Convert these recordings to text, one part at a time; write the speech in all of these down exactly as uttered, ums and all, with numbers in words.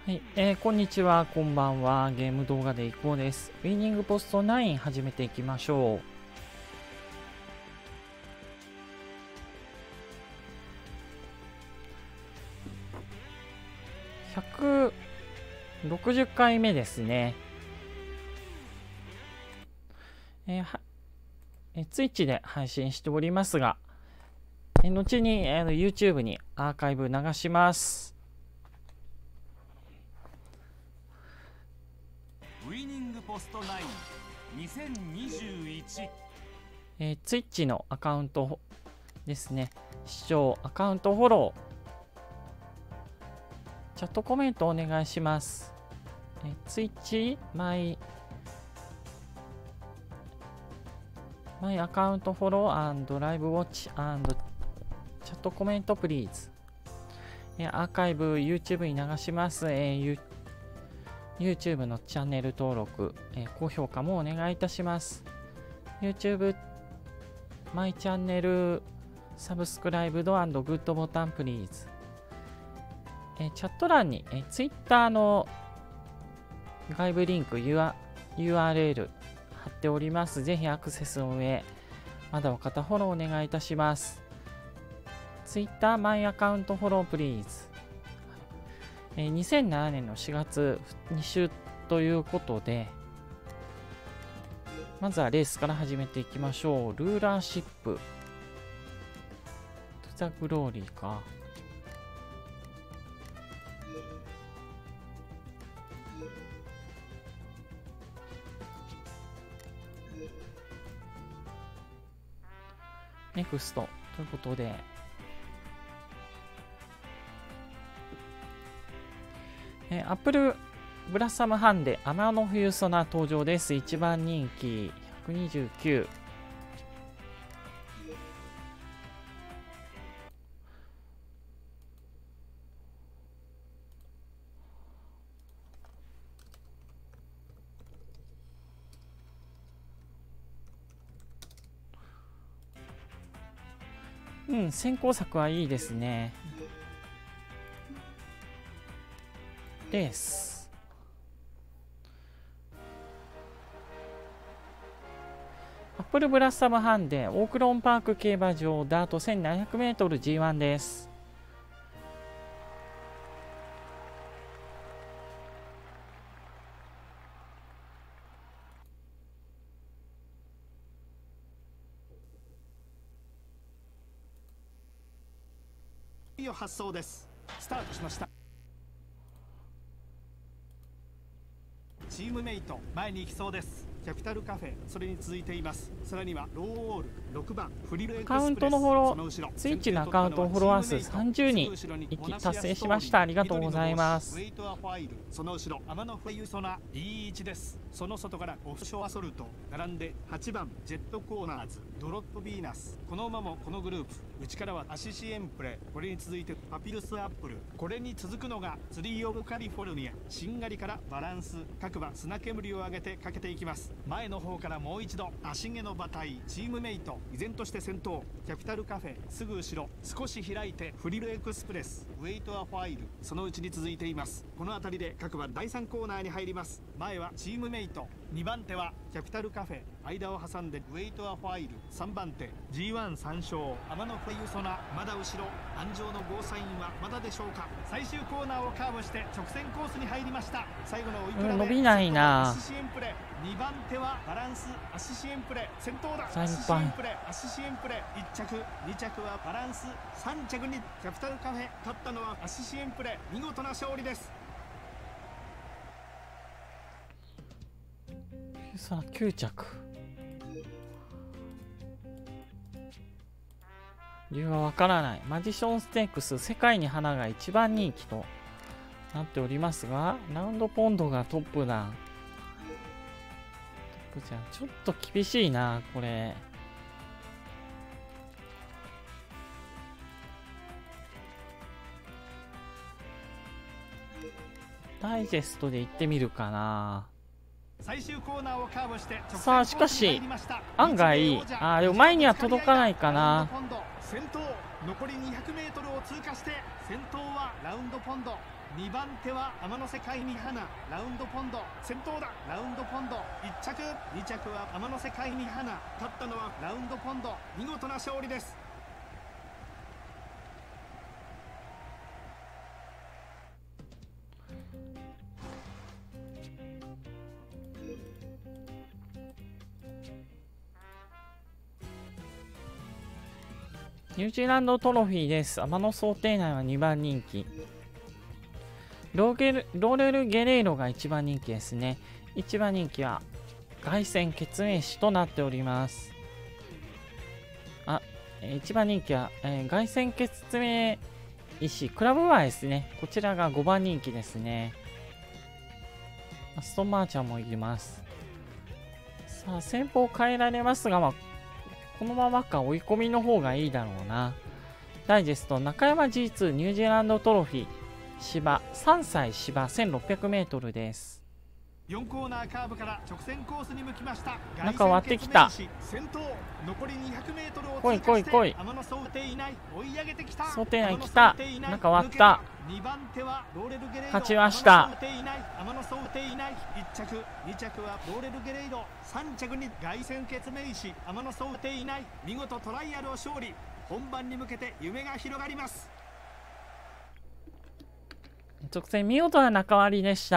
はい、えー、こんにちは、こんばんは。ゲーム動画でいこうです。ウィニングポストナイン始めていきましょう。ひゃくろくじゅっかいめですね。えー、はえー、Twitch で配信しておりますが、えー、後に、えー、YouTube にアーカイブ流します。 ウイニングポストナインにせんにじゅういち、 えー、Twitch のアカウントですね。視聴アカウントフォロー、チャットコメントお願いします。えー、Twitch マイマイアカウントフォロー&ライブウォッチ&チャットコメントプリーズ。えー、アーカイブ YouTube に流します。えー YouTube のチャンネル登録、えー、高評価もお願いいたします。YouTube マイチャンネルサブスクライブド&グッドボタンプリーズ。えー、チャット欄に、えー、Twitter の外部リンク ユーアールエル 貼っております。ぜひアクセスの上、まだお方フォローお願いいたします。Twitter マイアカウントフォロープリーズ。えー、にせんななねんのしがつに週ということで、まずはレースから始めていきましょう。ルーラーシップトゥザグローリーか。ネクストということで、えー、アップルブラッサムハンデ天の冬ソナ登場です。いちばん人気ひゃくにじゅうきゅう。うん、先行作はいいですね。レースアップルブラッサムハンデオークロンパーク競馬場ダート せんななひゃくメートルジーワン です。 いよ発送です。スタートしました。チームメイト前に行きそうです。キャピタルカフェそれに続いています。さらにはローオールろくばんフリルエクスプレス。 アカウントのフォロー、ツイッチのアカウントフォロワー数さんじゅうにん一気達成しました。ありがとうございます。 ウェイトアファイル、その後ろ天の冬ソナ ディーワン です。その外からオフショアソルト並んではちばんジェットコーナーズドロップビーナス。この馬もこのグループ。内からはアシシエンプレ、これに続いてパピルスアップル、これに続くのがツリーオブカリフォルニア。しんがりからバランス、各馬砂煙を上げてかけていきます。前の方からもう一度足毛の馬体。チームメイト依然として先頭。キャピタルカフェすぐ後ろ、少し開いてフリルエクスプレス、ウェイトアファイルそのうちに続いています。この辺りで各馬だいさんコーナーに入ります。前はチームメイト、にばん手はキャピタルカフェ、間を挟んでウェイトアファイル、さんばん手 ジーワンさん 勝天の冬ソナ。まだ後ろ安城のゴーサインはまだでしょうか。最終コーナーをカーブして直線コースに入りました。最後の追い比べ、 うん、伸びないな。 アシシエンプレ、にばん手はバランス、アシシエンプレ先頭だ。 さんばんアシシエンプレ、アシシエンプレいっ着、に着はバランス、さん着にキャピタルカフェ。勝ったのはアシシエンプレ。見事な勝利です。 さあきゅう着。理由はわからない。マジションステークス世界に花がいちばん人気となっておりますが、ラウンドポンドがトップだ。トップじゃん。ちょっと厳しいなこれ。ダイジェストで行ってみるかな。 最終コーナーをカーブしてさあしかし案外あでも前には届かないかな。 先頭残り にひゃくメートル を通過して先頭はラウンドポンド。 にばん手は天の世界に花ラウンドポンド先頭だ。ラウンドポンドいっ着に着は天の世界に花。勝ったのはラウンドポンド。見事な勝利です。 ニュージーランドトロフィーです。天野想定内はにばん人気。ローゲルローレル・ゲレイロがいちばん人気ですね。いちばん人気は凱旋決命士となっております。あ、いちばん人気は、えー、凱旋決命士クラブワーですね。こちらがごばん人気ですね。アストンマーチャーもいます。さあ、先方変えられますが、まあこのままか追い込みの方がいいだろうな。ダイジェスト中山 ジーツー ニュージーランドトロフィー芝さんさい芝 せんろっぴゃくメートル です。 よんコーナーカーブから直線コースに向きました。 中割ってきた。 先頭残りにひゃくメートルを来い来い来い。 天野想定以内追い上げてきた。 想定内来た。中割った。 にばん手はローレルゲレイド。 勝ちました。 天野想定以内いっ着に着はローレルゲレイド。さん着に凱旋決命士天野想定以内。見事トライアルを勝利。本番に向けて夢が広がります。 直線見事な中割りでした。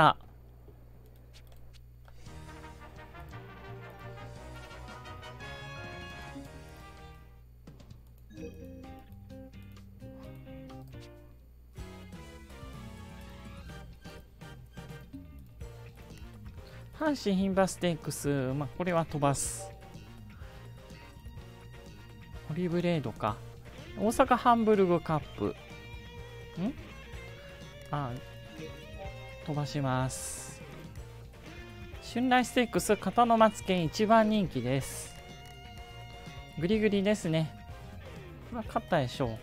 阪神牝馬ステークス、まあ、これは飛ばす。ホリブレードか。大阪ハンブルグカップ。んあ、飛ばします。春来ステークス、片野松県いちばん人気です。グリグリですね。これは勝ったでしょう。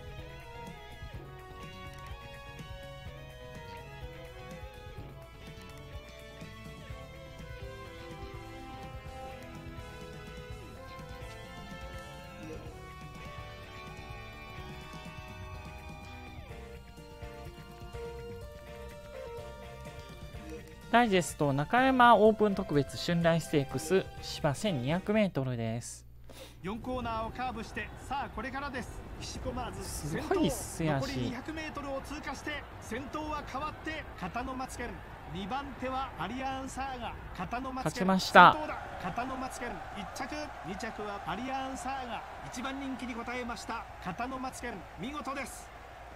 ダイジェスト中山オープン特別春来ステークス芝 せんにひゃくメートル です。 よんコーナーをカーブしてさあこれからです。岸コマーズすごいすやし。 残りにひゃくメートルを通過して先頭は変わって片野松県。にばん手はアリアンサーガ。片野松県勝ちました。 片野松県いっ着に着はアリアンサーガ。いちばん人気に応えました片野松県。見事です。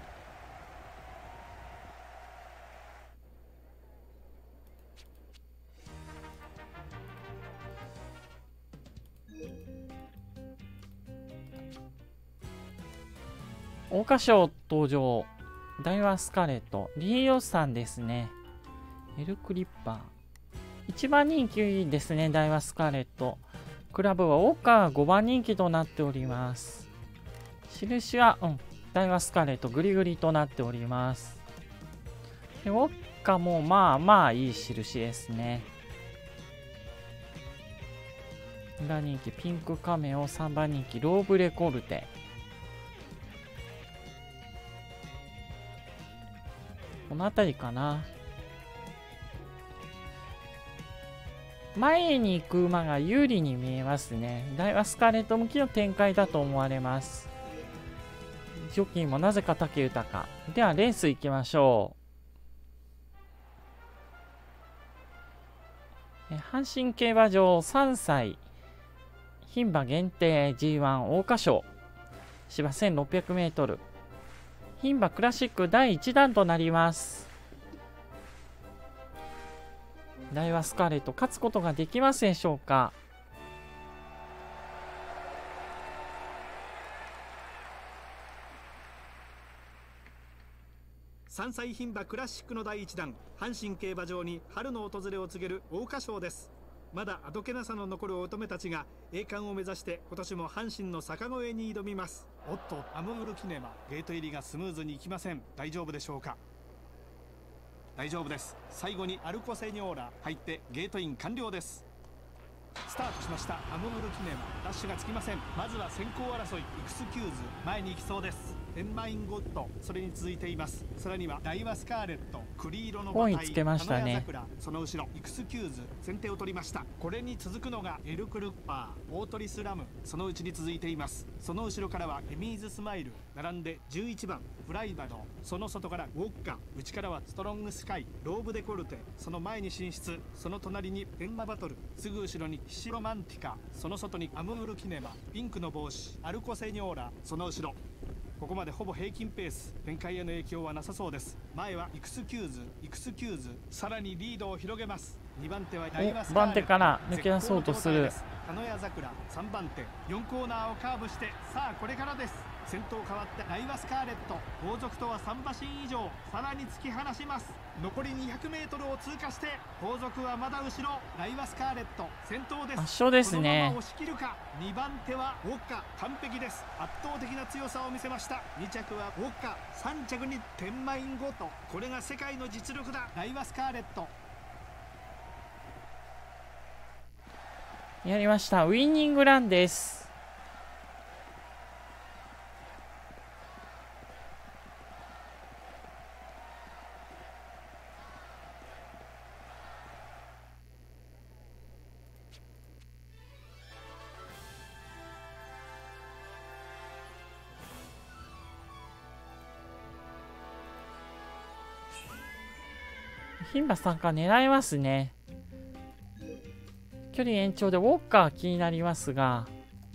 桜花賞登場。ダイワスカレット。リーヨスさんですね。エルクリッパー。いちばん人気ですね、ダイワスカレット。クラブはオッカがごばん人気となっております。印は、うん、ダイワスカレットグリグリとなっております。でオッカもまあまあいい印ですね。裏人気ピンクカメオ、さんばん人気ローブレコルテ。この辺りかな。前に行く馬が有利に見えますね。ダイワスカレット向きの展開だと思われます。ジョッキーもなぜか武豊。ではレース行きましょう。阪神競馬場さんさい牝馬限定 ジーワン 桜花賞芝 せんろっぴゃくメートル。牝馬クラシックだいいちだんとなります。ダイワスカーレット勝つことができますでしょうか。 さんさい牝馬クラシックのだいいちだん、阪神競馬場に春の訪れを告げる桜花賞です。まだあどけなさの残る乙女たちが栄冠を目指して今年も阪神の坂越えに挑みます。おっと、アムールキネマゲート入りがスムーズにいきません。大丈夫でしょうか。大丈夫です。最後にアルコセニョーラ入ってゲートイン完了です。ススタートしました。アムール記念はダッシュがつきません。まずは先行争い、イクスキューズ前に行きそうです。テンマインゴッド、それに続いています。さらにはダイワスカーレット、栗色の馬体、 ポイつけましたね。 花屋桜、その後ろイクスキューズ先手を取りました。これに続くのがエルクルッパー、オートリスラム、そのうちに続いています。その後ろからはエミーズスマイル、並んでじゅういちばんフライバド、その外からウォッカ、内からはストロングスカイ、ローブデコルテ、その前に進出。その隣にペンマバトル、すぐ後ろにヒシロマンティカ、その外にアムールキネマ、ピンクの帽子アルコセニョーラ、その後ろ。ここまでほぼ平均ペース、展開への影響はなさそうです。前はイクスキューズ、イクスキューズ、さらにリードを広げます。にばん手はダイワスカーレット、 番手から抜け出そうとする。 花屋桜さんばん手、よんコーナーをカーブして、さあこれからです。先頭変わってダイワスカーレット、後続とはさん馬身以上、さらに突き放します。残り にひゃくメートル を通過して、後続はまだ後ろ。ダイワスカーレット先頭です。 圧勝ですね。 このまま押し切るか。にばん手はウォッカ、完璧です。圧倒的な強さを見せました。に着はウォッカ、さん着にテンマインゴッド、これが世界の実力だ。ダイワスカーレットやりました。ウィニングランです。牝馬参加狙いますね。距離延長でウォッカー気になりますが、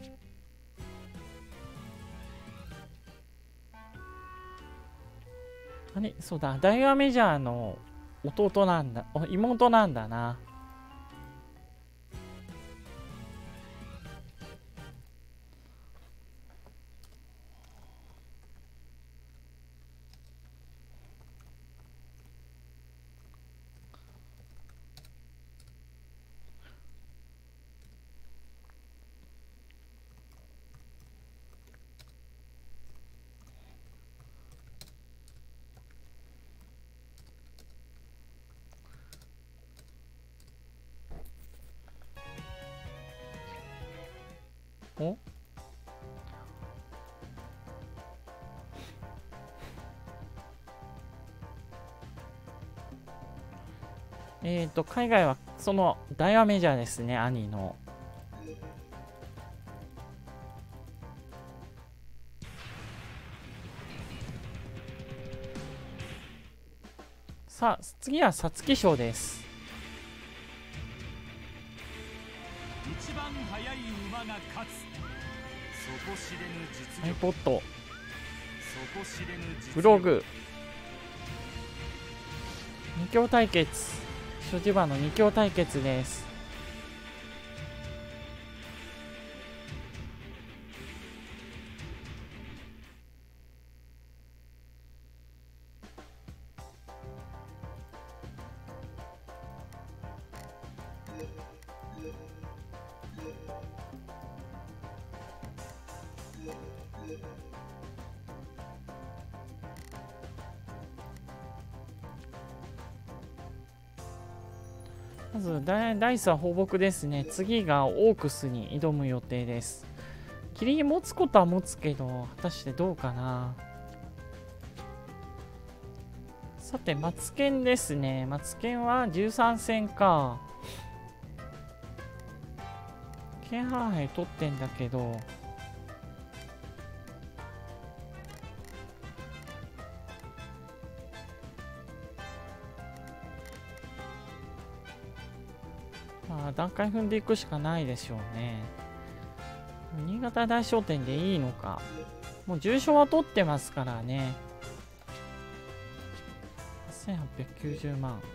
あれ、そうだ、ダイワメジャーの弟なんだ、妹なんだな。おえっと海外はそのダイワメジャーですね、兄の。さあ次は皐月賞です。 一番速い馬が勝つ。底知れぬ実力。 iPod、 底知れぬ実力。 ブログ、二強対決、所持馬の二強対決です。まずダイ、ダイスは放牧ですね。次がオークスに挑む予定です。キリン持つことは持つけど、果たしてどうかな。さて、マツケンですね。マツケンはじゅうさん戦か。ケンハー杯取ってんだけど、まあ、段階踏んでいくしかないでしょうね。新潟大商店でいいのか。もう重賞は取ってますからね。せんはっぴゃくきゅうじゅうまん。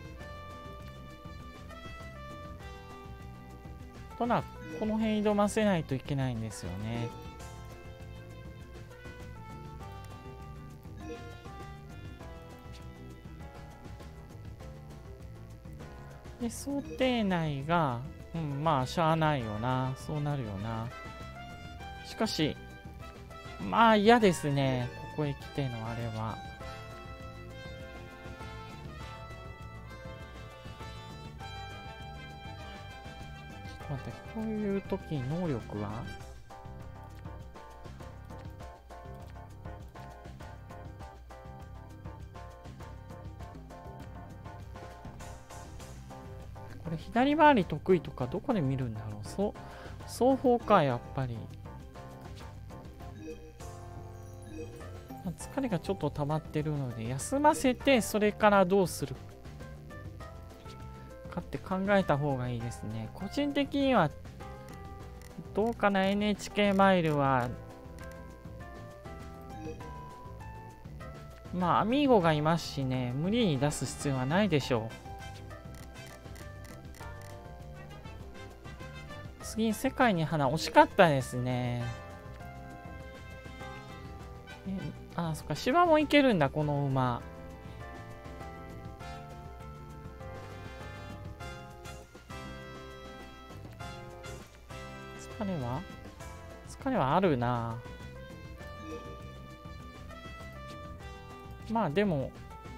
ただ、この辺挑ませないといけないんですよね。で想定内が、うん、まあしゃあないよな、そうなるよな。しかしまあ嫌ですね、ここへ来てのあれは。ちょっと待って、こういう時能力はこれ左回り得意とかどこで見るんだろう。そう双方か、やっぱり。疲れがちょっと溜まってるので休ませて、それからどうするかって考えた方がいいですね。個人的にはどうかな。 エヌエイチケー マイルはまあアミーゴがいますしね、無理に出す必要はないでしょう。次、世界に花惜しかったですね。えあ、そっか、芝もいけるんだ、この馬。疲れは疲れはあるな。まあでも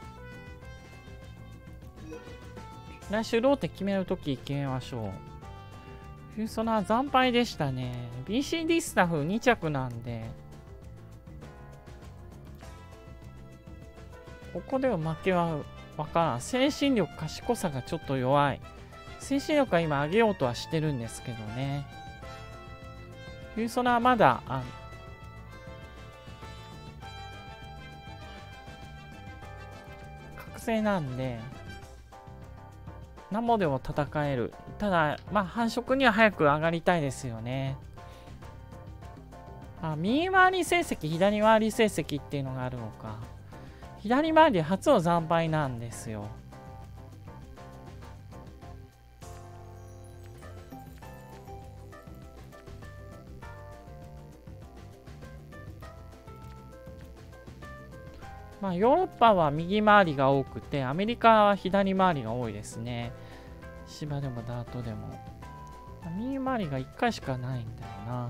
来週ローテ決めるとき決めましょう。フューソナー惨敗でしたね。 ビーシーディー スタッフに着なんで、ここでは負けは分からん。精神力、賢さがちょっと弱い。精神力は今上げようとはしてるんですけどね。フューソナーまだあ覚醒なんで何もでも戦える。ただまあ繁殖には早く上がりたいですよね。あ、右回り成績、左回り成績っていうのがあるのか。左回り初の惨敗なんですよ。まあヨーロッパは右回りが多くて、アメリカは左回りが多いですね。芝でもダートでも右回りがいっかいしかないんだよな。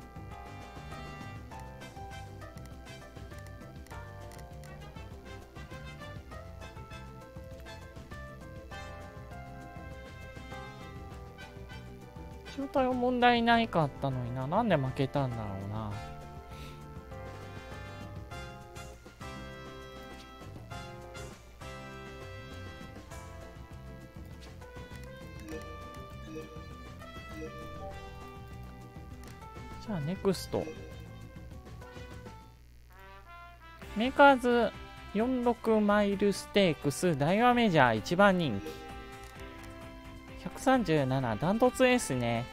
状態は問題ないかったのにな。なんで負けたんだろうな。じゃあネクストメーカーズよんじゅうろくマイルステークスダイワメジャーいちばん人気ひゃくさんじゅうななダントツエースね。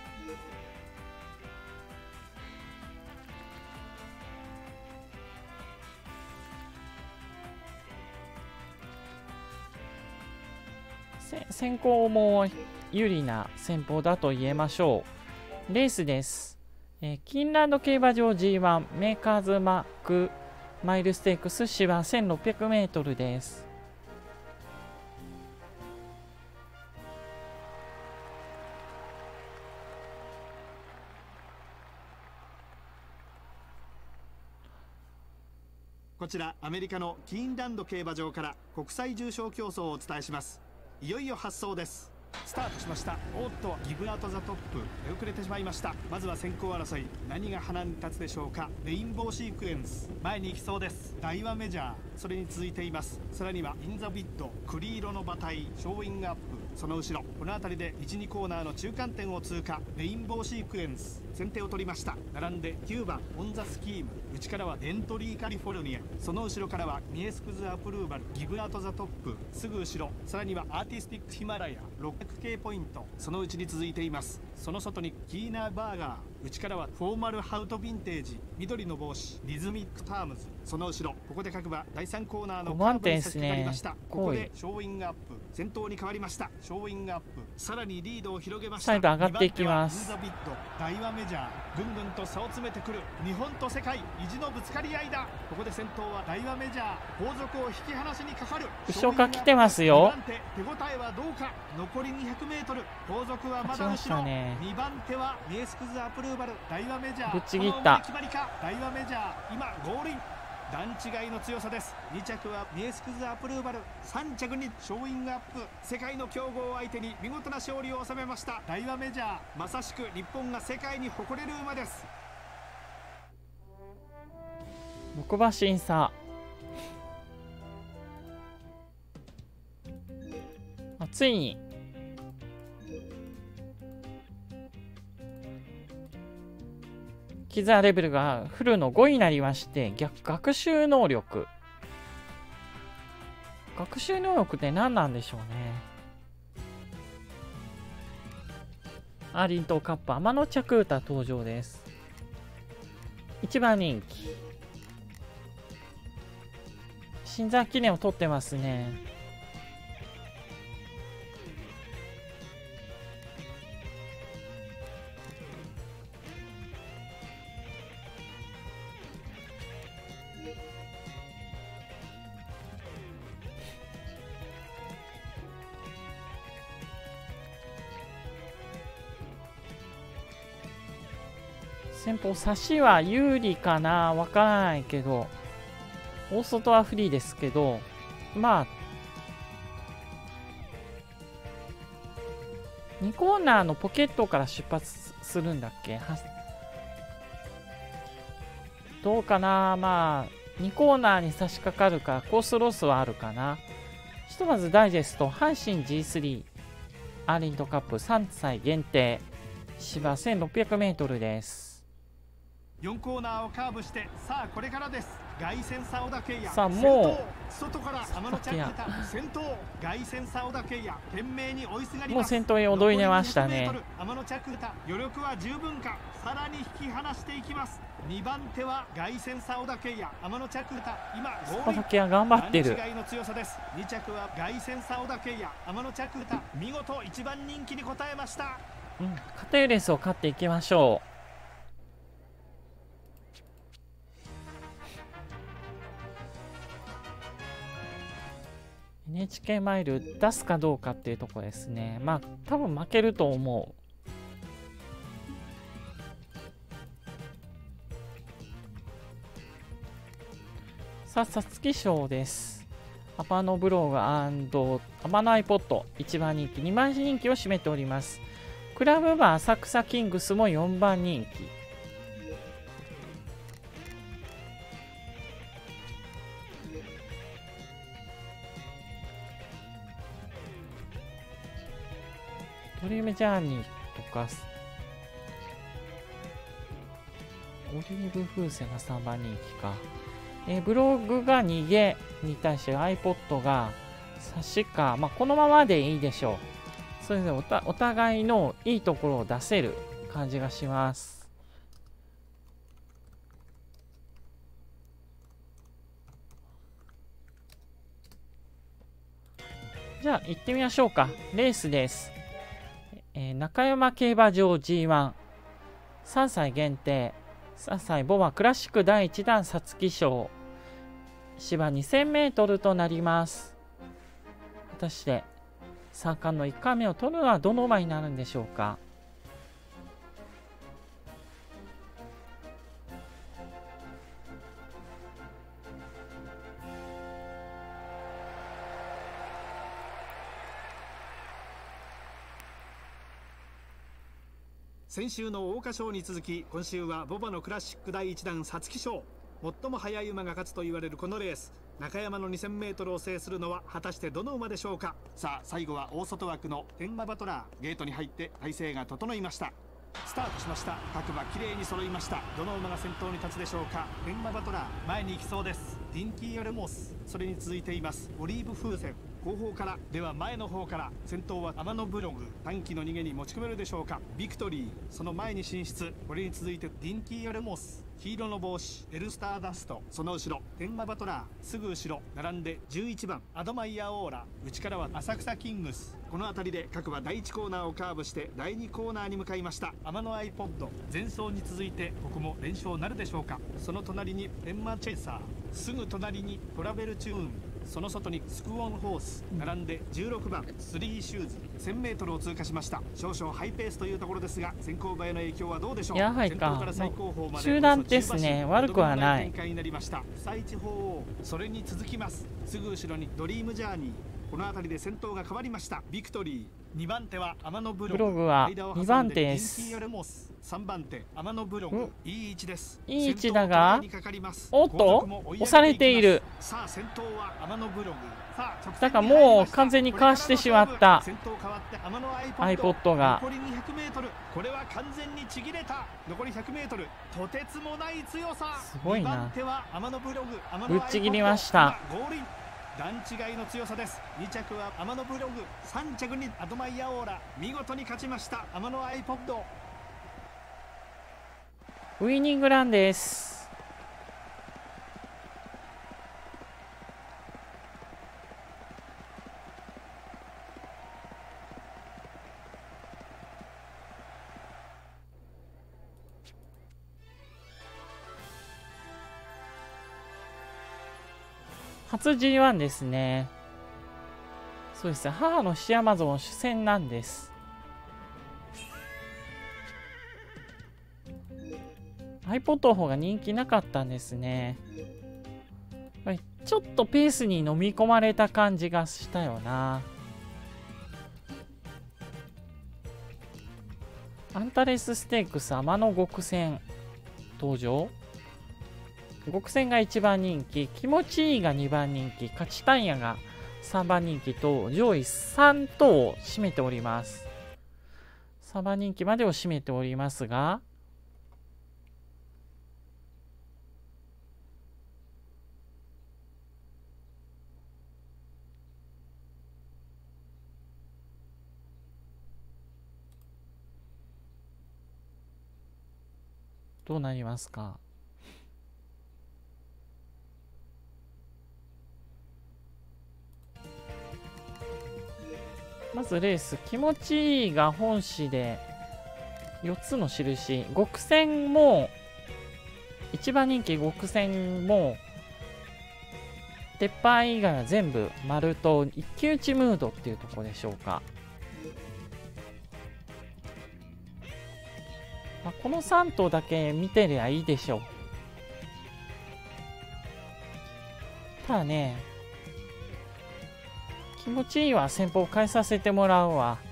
先行も有利な戦法だと言えましょう。レースです。えー、キンランド競馬場 ジーワン メーカーズマックマイルステークス芝 せんろっぴゃくメートルです。 こちらアメリカのキーンランド競馬場から国際重賞競争をお伝えします。いよいよ発走です。スタートしました。おっとギブアートザトップ出遅れてしまいました。まずは先行争い、何が花に立つでしょうか。レインボーシークエンス前に行きそうです。ダイワメジャーそれに続いています。さらにはインザビッド、栗色の馬体、ショーウィングアップ、その後ろこの辺りでいちにコーナーの中間点を通過。レインボーシークエンス先手を取りました。並んできゅうばんオンザスキーム、内からはエントリーカリフォルニア、その後ろからはミエスクズアプルーバル、ギブアートザトップすぐ後ろ、さらにはアーティスティックヒマラヤろっぴゃくケーポイント、そのうちに続いています。その外にキーナーバーガー、内からはフォーマルハウトヴィンテージ、緑の帽子リズミックタームズ、その後ろここで各馬だいさんコーナーのカーブに差し掛かりました。ここでショーウィングアップ先頭に変わりました。ショーウィングアップさらにリードを広げました。 サイド上がっていきます。 インザビッド、ダイワメジャーぐんぐんと差を詰めてくる。日本と世界意地のぶつかり合いだ。ここで先頭はダイワメジャー、後続を引き離しにかかる。 後ろから来てますよ。 手応えはどうか。残りにひゃくメートル、後続はまだ後ろ、ね、にばん手はミエスクズアプルーバル、ダイワメジャー、 ぶっちぎった。 決まりか。ダイワメジャー今ゴールイン、 段違いの強さです。に着はミエスクズアプルーバル、さん着にショーイングアップ。世界の強豪を相手に見事な勝利を収めました。大和メジャー、まさしく日本が世界に誇れる馬です。 木馬審査、あついにキザレベルがフルのごいになりまして、逆学習能力、学習能力って何なんでしょうね。アーリントンカップ天野着歌登場です。いちばん人気、新山記念を取ってますね。先方差しは有利かな、わからないけど、大外はフリーですけど、まあにコーナーのポケットから出発するんだっけ、はどうかな。まあにコーナーに差し掛かるからコースロスはあるかな。ひとまずダイジェスト、阪神 ジースリー アーリントンカップさんさい限定芝 せんろっぴゃくメートルです。 よんコーナーをカーブして、さあこれからです。凱旋差小田圭也、 さあもう外から天野着歌先頭、凱旋差小田圭也懸命に追いすがります。 もう先頭へ躍り出ましたね。 天野着歌余力は十分か、さらに引き離していきます。にばん手は凱旋差小田圭也、天野着歌今ゴールイン、 頑張ってる。 段違いの強さです。に着は凱旋差小田圭也、天野着歌見事いちばん人気に応えました。 うん、硬いレースを勝っていきましょう。エヌエイチケー マイル出すかどうかっていうところですね。まあ多分負けると思う。さあ皐月賞です。アパノブログアマノアイポッドいちばん人気、にばん人気を占めております。クラブバー浅草キングスもよんばん人気。ドリームジャーニーとかオリーブ風船がさんばん人気か。えー、ブログが逃げに対して iPod が差しか、まあ、このままでいいでしょう。それでおたお互いのいいところを出せる感じがします。じゃあ行ってみましょうか。レースです。えー、中山競馬場 ジーワン さんさい限定さんさいボバクラシックだいいちだん皐月賞芝 にせんメートル となります。果たして三冠のいっかいめを取るのはどの馬になるんでしょうか。 先週の桜花賞に続き、今週はボバのクラシックだいいちだん皐月賞、最も速い馬が勝つと言われるこのレース、中山の にせんメートル を制するのは果たしてどの馬でしょうか。さあ最後は大外枠の天馬バトラー、ゲートに入って体勢が整いました。スタートしました。各馬きれいに揃いました。どの馬が先頭に立つでしょうか。天馬バトラー前に行きそうです。ディンキー・ヨレモス、それに続いていますオリーブ風船、後方からでは前の方から、先頭は天野ブログ、短期の逃げに持ち込めるでしょうか。ビクトリーその前に進出、これに続いてディンキー・ヨレモス、黄色の帽子エルスターダスト、その後ろ天馬バトラー、すぐ後ろ並んでじゅういちばんアドマイヤーオーラ、内からは浅草キングス。この辺りで各馬だいいちコーナーをカーブしてだいにコーナーに向かいました。天野アイポッド前走に続いてここも連勝なるでしょうか。その隣に天馬チェイサー、すぐ隣にトラベルチューン、 その外にスクオンホース並んでじゅうろくばんスリーシューズ せんメートル を通過しました。少々ハイペースというところですが、先行馬への影響はどうでしょう。 やはりか集団ですね。悪くはない。 最地方王、それに続きます。すぐ後ろにドリームジャーニー。この辺りで先頭が変わりました。ビクトリー。にばん手は天野ブログ。 ブログはにばん手です。 さんばん手天野ブログ。いい位置です。 いい位置だが、おっと押されている。 さあ先頭は天野ブログ。 だからもう完全にかわしてしまった iPod が。 残りにひゃくメートル。これは完全にちぎれた。残りひゃくメートル。とてつもない強さ。 すごいな。 ぶっちぎりました。 段違いの強さです。に着は天野ブログ、さん着にアドマイヤオーラ。見事に勝ちました天野 iPod。 ウイニングランです。初 ジーワン ですね。そうですね。母のシアマゾン主戦なんです。iPod の方が人気なかったんですね。ちょっとペースに飲み込まれた感じがしたよな。アンタレスステークス天野極戦登場。極戦がいちばん人気、気持ちいいがにばん人気、勝ちたんやがさんばん人気と上位さん頭を占めております。さんばん人気までを占めておりますが、どうなりますか。まずレース気持ちいいが本誌でよっつの印。極戦もいちばん人気極戦も鉄板以外は全部丸と一騎打ちムードっていうところでしょうか。まあ、このさん頭だけ見てりゃいいでしょう。ただね、気持ちいいわ。先方変えさせてもらうわ。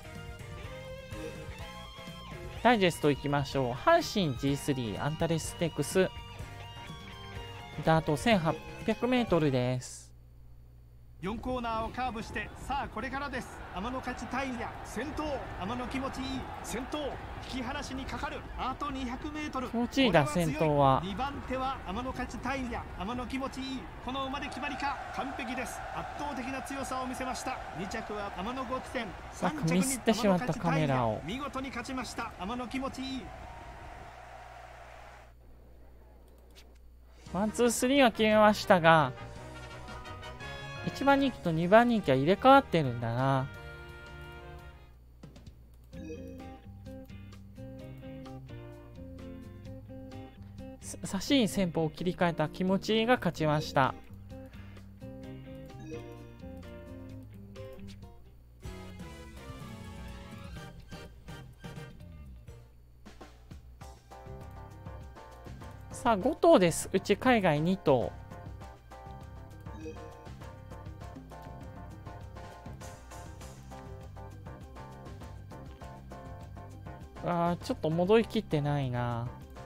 ダイジェストいきましょう。阪神 ジースリー アンタレステークスダート せんはっぴゃくメートル です。 よんコーナーをカーブして、さあこれからです。天野勝ちタイヤ先頭。天野気持ちいい先頭。引き離しにかかる。あとにひゃくメートル。 気持ちいいだ先頭は。 にばん手は天野勝ちタイヤ天野気持ちいい。この馬で決まりか。完璧です。圧倒的な強さを見せました。に着は天野極戦。さん着にミスってしまったカメラを。 見事に勝ちました天野気持ちいい。 ワンツースリーは決めましたが、いちばん人気とにばん人気は入れ替わってるんだな。差しに戦法を切り替えた気持ちいいが勝ちました。さあご頭です。うち海外に頭。あーちょっと戻りきってないな。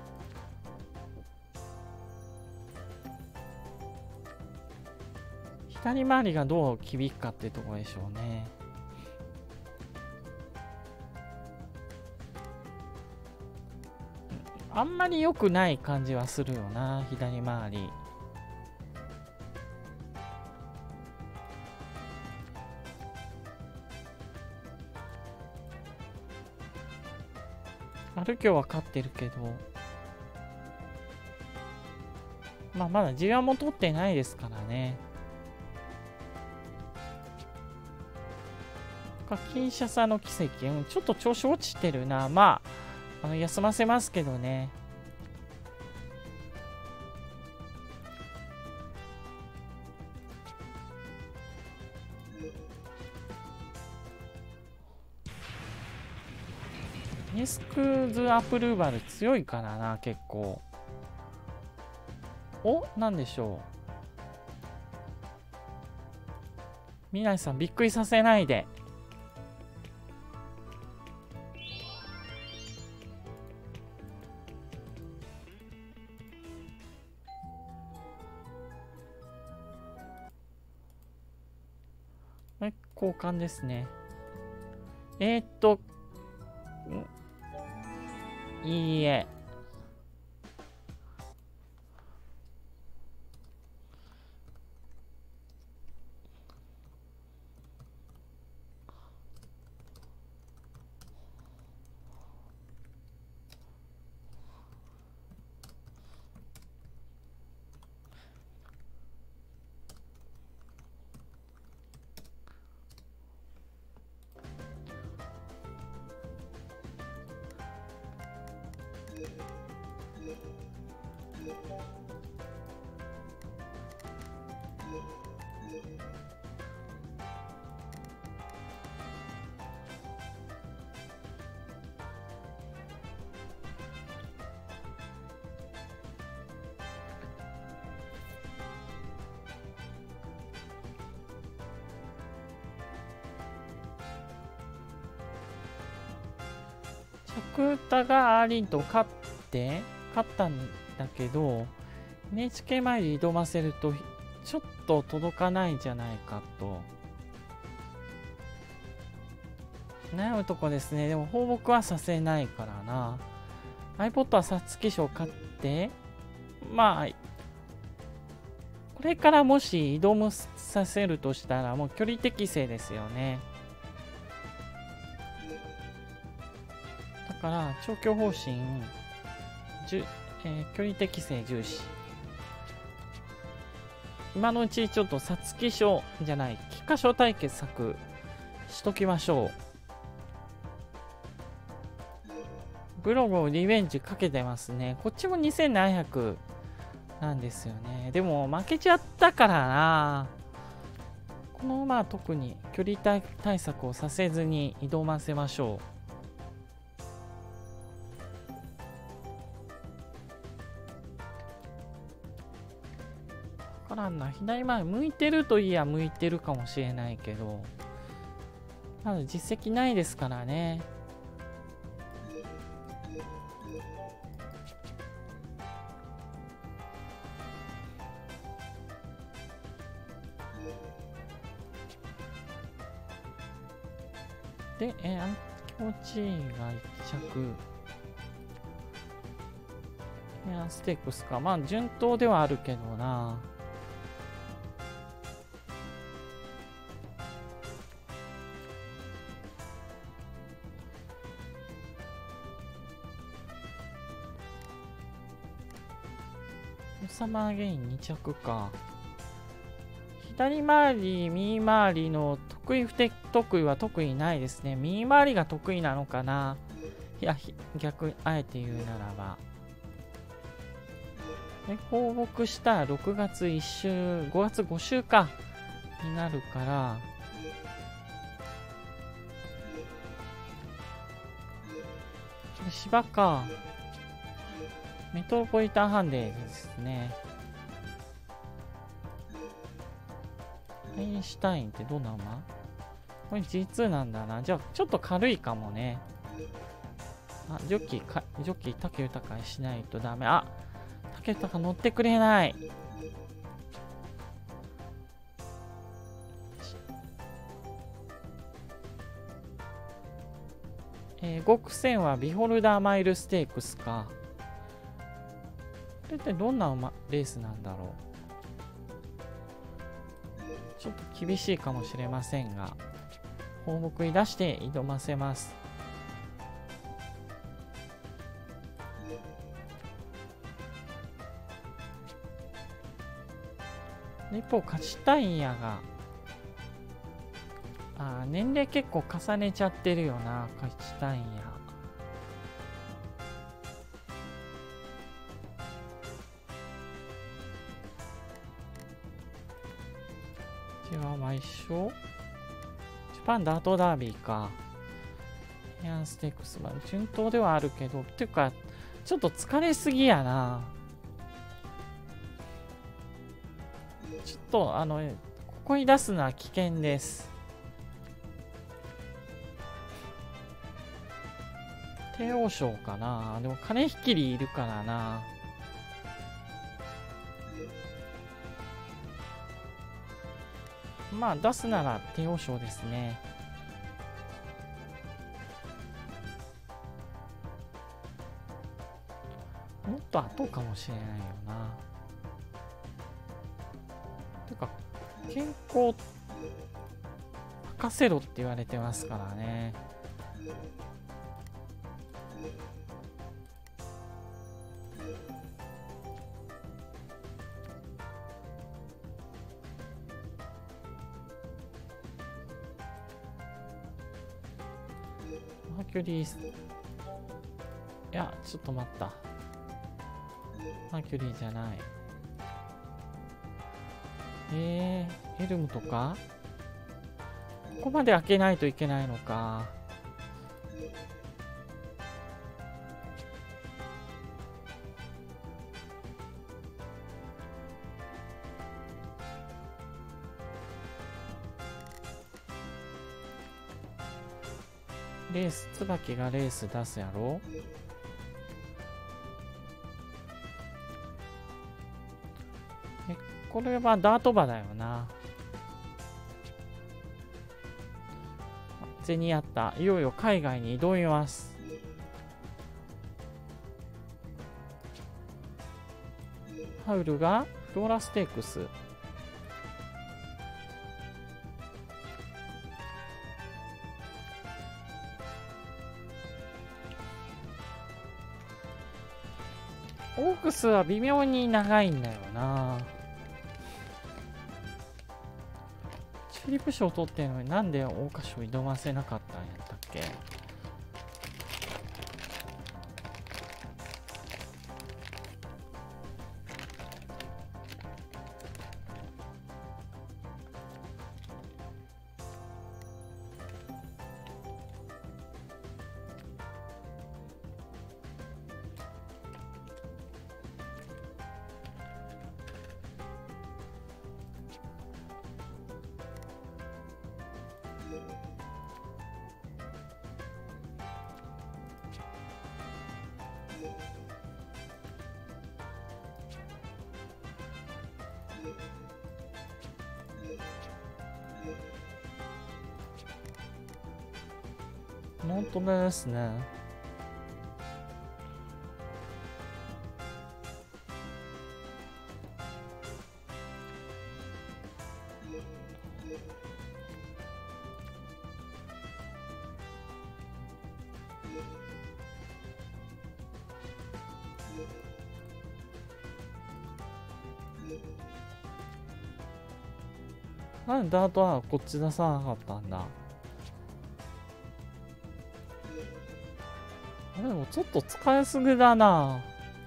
左回りがどう響くかっていうところでしょうね。あんまり良くない感じはするよな、左回り。アルキョは勝ってるけど、まあまだ ジーワン も取ってないですからね。キンシャサの奇跡、うん、ちょっと調子落ちてるな。まあ、あの休ませますけどね。 エスクズアプルーバル強いからな、結構。お、なんでしょう。未来さん、びっくりさせないで。交換ですね。えー、っと、いいえ。角田がアーリントン勝って勝ったんだけど エヌエイチケー 前で挑ませるとちょっと届かないんじゃないかと悩むとこですね。でも放牧はさせないからな。 iPod は皐月賞勝ってまあこれからもし挑むさせるとしたらもう距離適正ですよね。だから調教方針、じゅ、えー、距離適正重視。今のうちちょっと皐月賞じゃない菊花賞対決策しときましょう。ブログリベンジかけてますね。こっちもにせんななひゃくなんですよね。でも負けちゃったからな。この馬は特に距離対対策をさせずに挑ませましょう。わからんな。左前向いてるといや向いてるかもしれないけど、まだ実績ないですからね。で、えー、気持ちいいがいっ着。いや、ステークスか。まあ、順当ではあるけどな。サマーゲインに着か。左回り、右回りの得意不得意は特にないですね。右回りが得意なのかな。いや、逆、あえて言うならば。で、放牧したらろくがついっ週、ごがつご週か。になるから。芝か。メトロポリタンハンデですね。アインシュタインってどんな馬？これ ジーツー なんだな。じゃあちょっと軽いかもね。あ、ジョッキーか、ジョッキー竹豊にしないとダメ。あ、竹豊乗ってくれない。えー、極戦はビホルダーマイルステークスか。これってどんな馬レースなんだろう。ちょっと厳しいかもしれませんが、放牧に出して挑ませます。一方、勝ちたいんやが、あー、年齢結構重ねちゃってるよな、勝ちたいんや。違う、まあ一緒。ジャパンダートダービーか。 ヘアステークスは順当ではあるけど、っていうかちょっと疲れすぎやな。ちょっとあのここに出すのは危険です。帝王賞かな。でも金引きりいるからな。まあ出すなら帝王賞ですね。もっと後かもしれないよな。てか健康任せろって言われてますからね。マーキュリース、いやちょっと待った、マーキュリーじゃない。えー、ヘルムとかここまで開けないといけないのか。レース、椿がレース出すやろ。え、これはダート馬だよな。銭あった。いよいよ海外に挑みます。ハウルがフローラステークス。オークスは微妙に長いんだよな。チューリップ賞取ってるのになんで桜花賞挑ませなかったんやったっけ。本当ですね。なんでダートはこっち出さなかったんだ。でもちょっと使いすぎだな。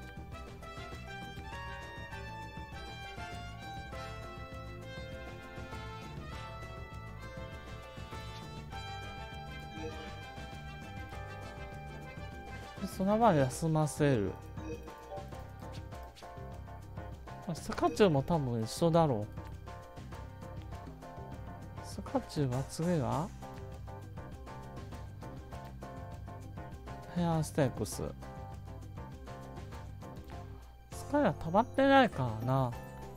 その場で休ませる。スカチューも多分一緒だろう。スカチューは次はヘアステークス。スカイは溜まってないからな。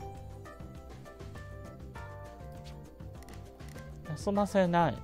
休ませない。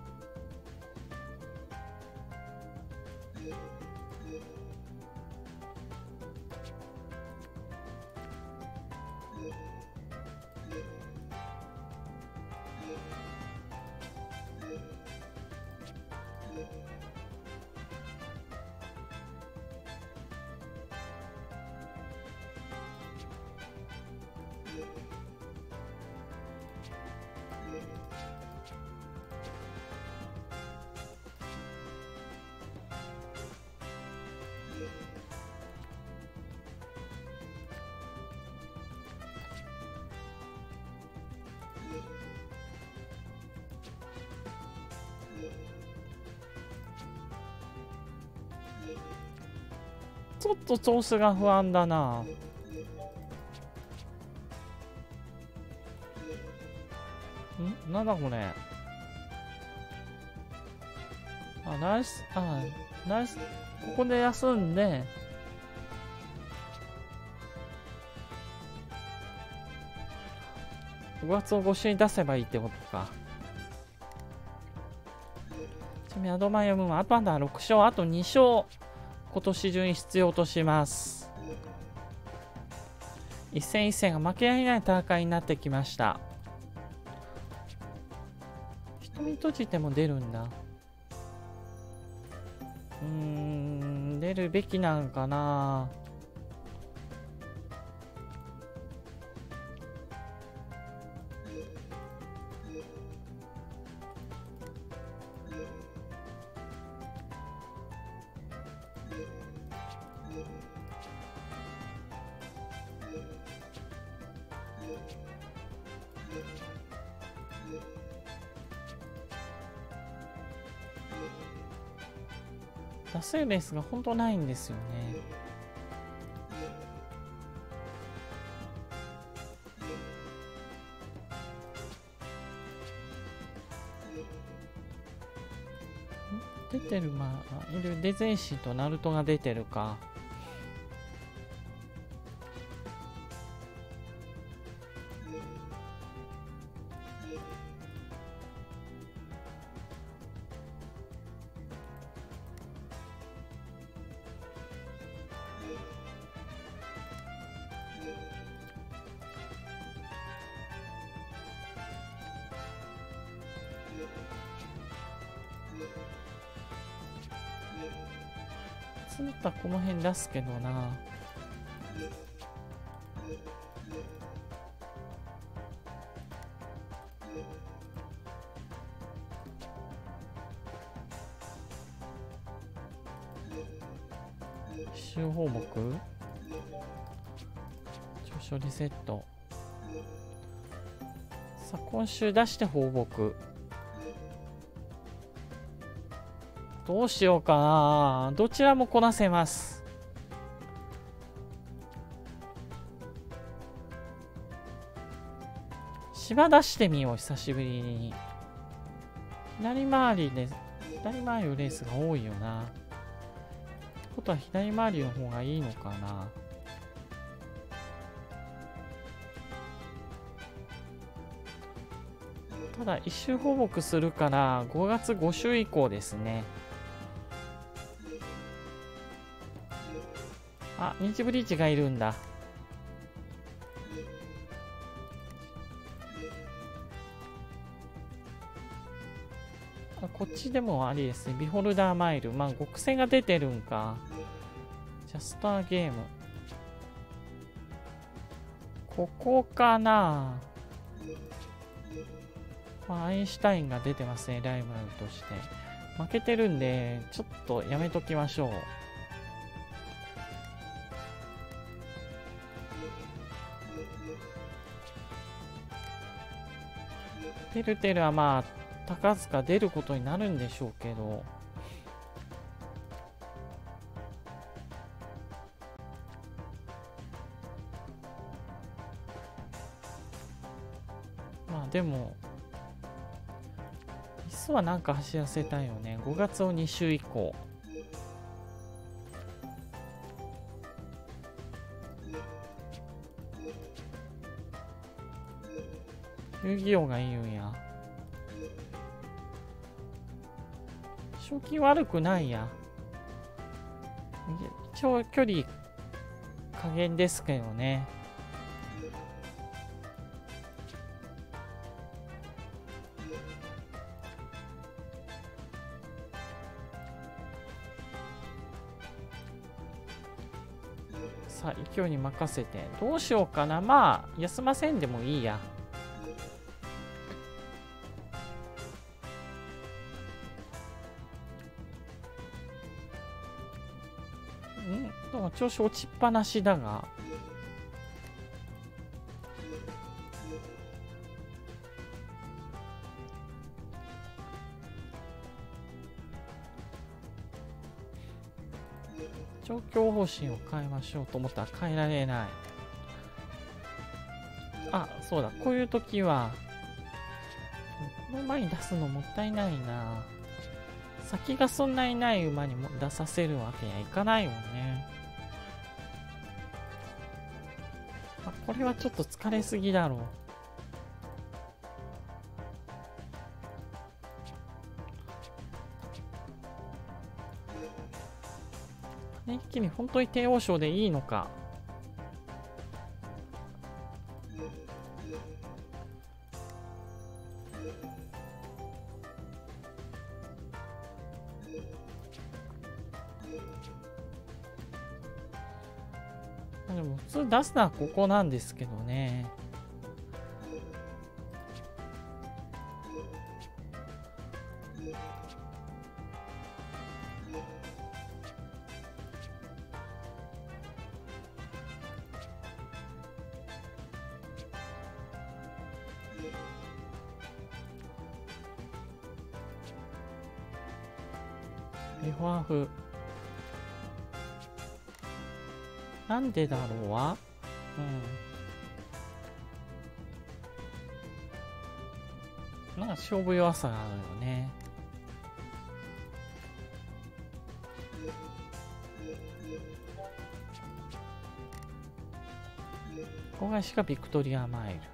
ちょっと調子が不安だな。んなんだこれ。あ、ナイス、あ、ナイス、ここで休んで、ごがつをご週に出せばいいってことか。ちなみにアドマイヤムはあとまだろく勝、あとに勝、今年中に必要とします。一戦一戦が負けられない戦いになってきました。瞳閉じても出るんだ。うーん、出るべきなんかな。出せるレースが本当ないんですよね。出てる、まあ、いるデゼイシとナルトが出てるか。そうだったらこの辺出すけどな。奇襲放牧、長所リセット。さあ今週出して放牧。どうしようかな。どちらもこなせます。芝出してみよう、久しぶりに。左回りで、左回りのレースが多いよな。ってことは左回りの方がいいのかな。ただ一周放牧するからごがつご週以降ですね。あ、日ブリッジがいるんだ。あ、こっちでもありですね。ビホルダーマイル。まあ、極戦が出てるんか。ジャスターゲーム。ここかな。まあ、アインシュタインが出てますね。ライバルとして。負けてるんで、ちょっとやめときましょう。てるてるはまあ高塚出ることになるんでしょうけど、まあでもいっそはなんか走らせたいよね。ごがつをに週以降。遊戯王がいいんや。賞金悪くないや。一応距離加減ですけどね。さあ勢いに任せてどうしようかな。まあ休ませんでもいいや。調子落ちっぱなしだが、 調教方針を変えましょうと思ったら変えられない。あ、そうだ、こういう時はこの前に出すのもったいないな。先がそんなにない馬にも出させるわけにはいかないもんね。あ、これはちょっと疲れすぎだろう。一気に本当に帝王賞でいいのか。でも普通出すのはここなんですけどね。レファーフなんでだろうわ。うん。なんか勝負弱さがあるよね。ここがしかビクトリアマイル。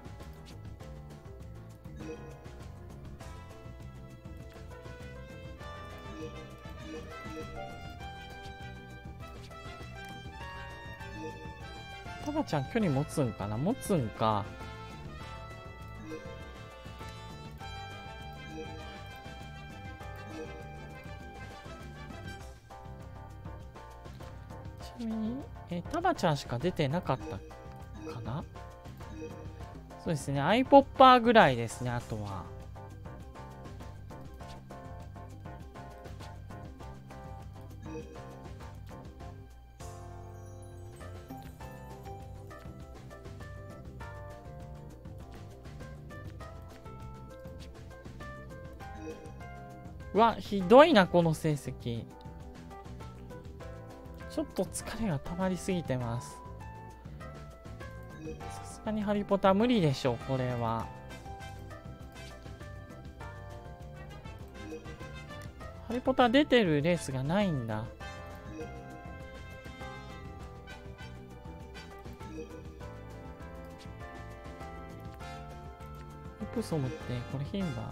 タバちゃん距離持つんかな、持つんか。ちなみに、えー、タバちゃんしか出てなかったかな。そうですね、アイポッパーぐらいですね、あとは。うわ、ひどいな、この成績。ちょっと疲れが溜まりすぎてます。さすがにハリポタ無理でしょ、これは。ハリポタ出てるレースがないんだ。イプソムってこれ牝馬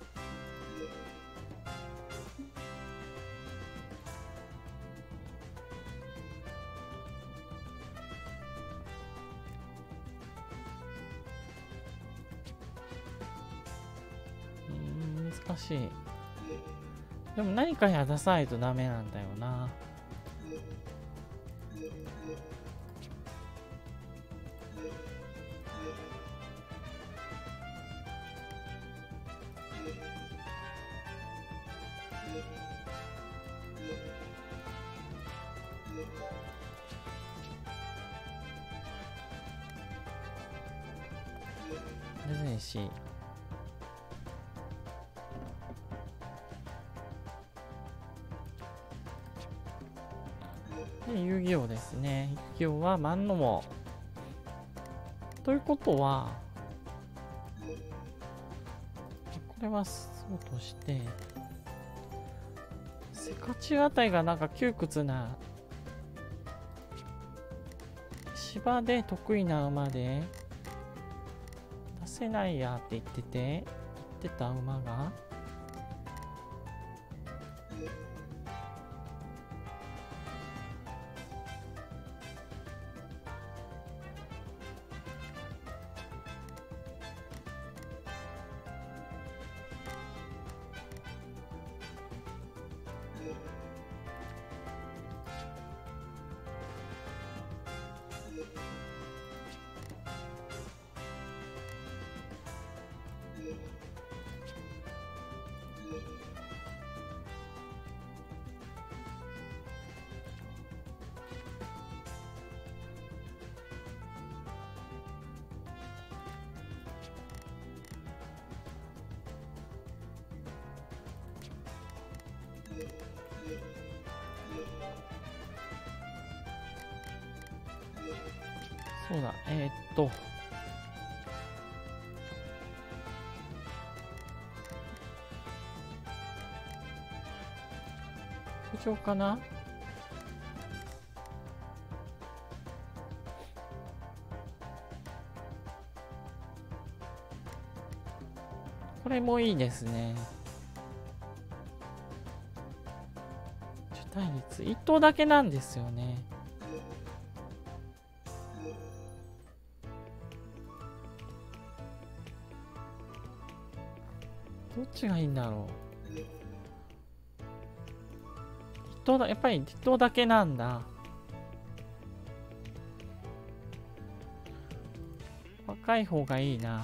難しい。でも何かには出さないとダメなんだよな。出ないし。で遊戯王ですね。遊戯王は万能も。ということは、これはそうとして、セカチュウあたりがなんか窮屈な、芝で得意な馬で、出せないやって言ってて、言ってた馬が、 そうだ、えー、っとこちらかな。これもいいですね。主対率いっ頭だけなんですよね。どっちがいいんだろう。いっ頭だ、やっぱりいっ頭だけなんだ。若い方がいいな。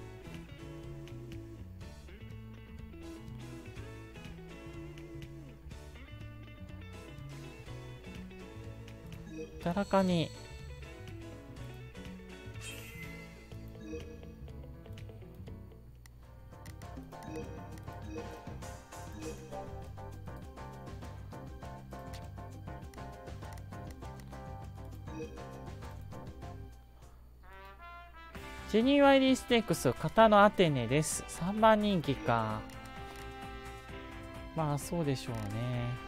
たらかにジェニー・ワイリーステークス型のアテネです。さんばん人気か。まあそうでしょうね。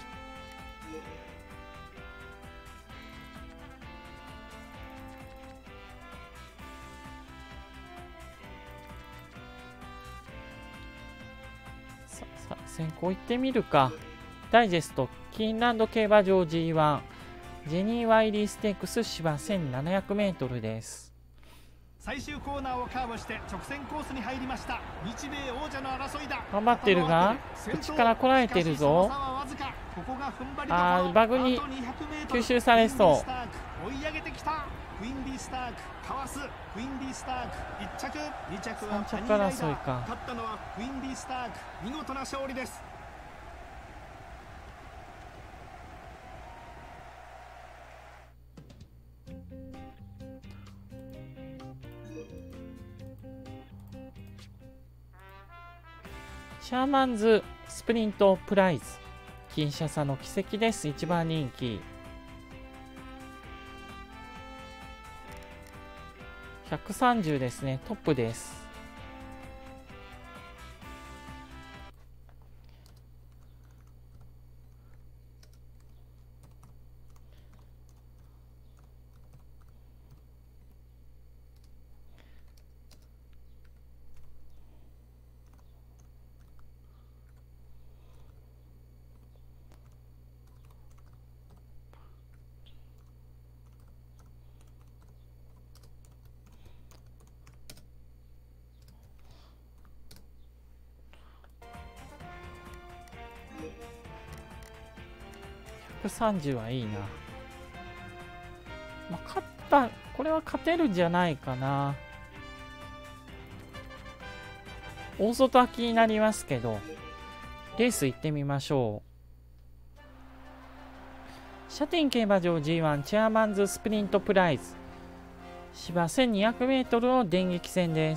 ささ先行行ってみるか。ダイジェストキーンランド競馬場 ジーワン ジェニー・ワイリーステークス芝 せんななひゃくメートル です。 最終コーナーをカーブして直線コースに入りました。日米王者の争いだ。 頑張ってるが内からこらえてるぞ。あーバグに吸収されそう。 追い上げてきた。ウィンディスタークかわす。ウィンディスタークいっ着に着はさん着争いか。 勝ったのはウィンディスターク。見事な勝利です。 シャーマンズスプリントプライズキンシャサの奇跡です。いちばん人気ひゃくさんじゅうですね。トップです。ひゃくさんじゅうはいいな。まあ、勝ったこれは勝てるんじゃないかな。大外は気になりますけどレース行ってみましょう。シャティン競馬場 ジーワン チェアマンズスプリントプライズ芝 せんにひゃくメートル の電撃戦です。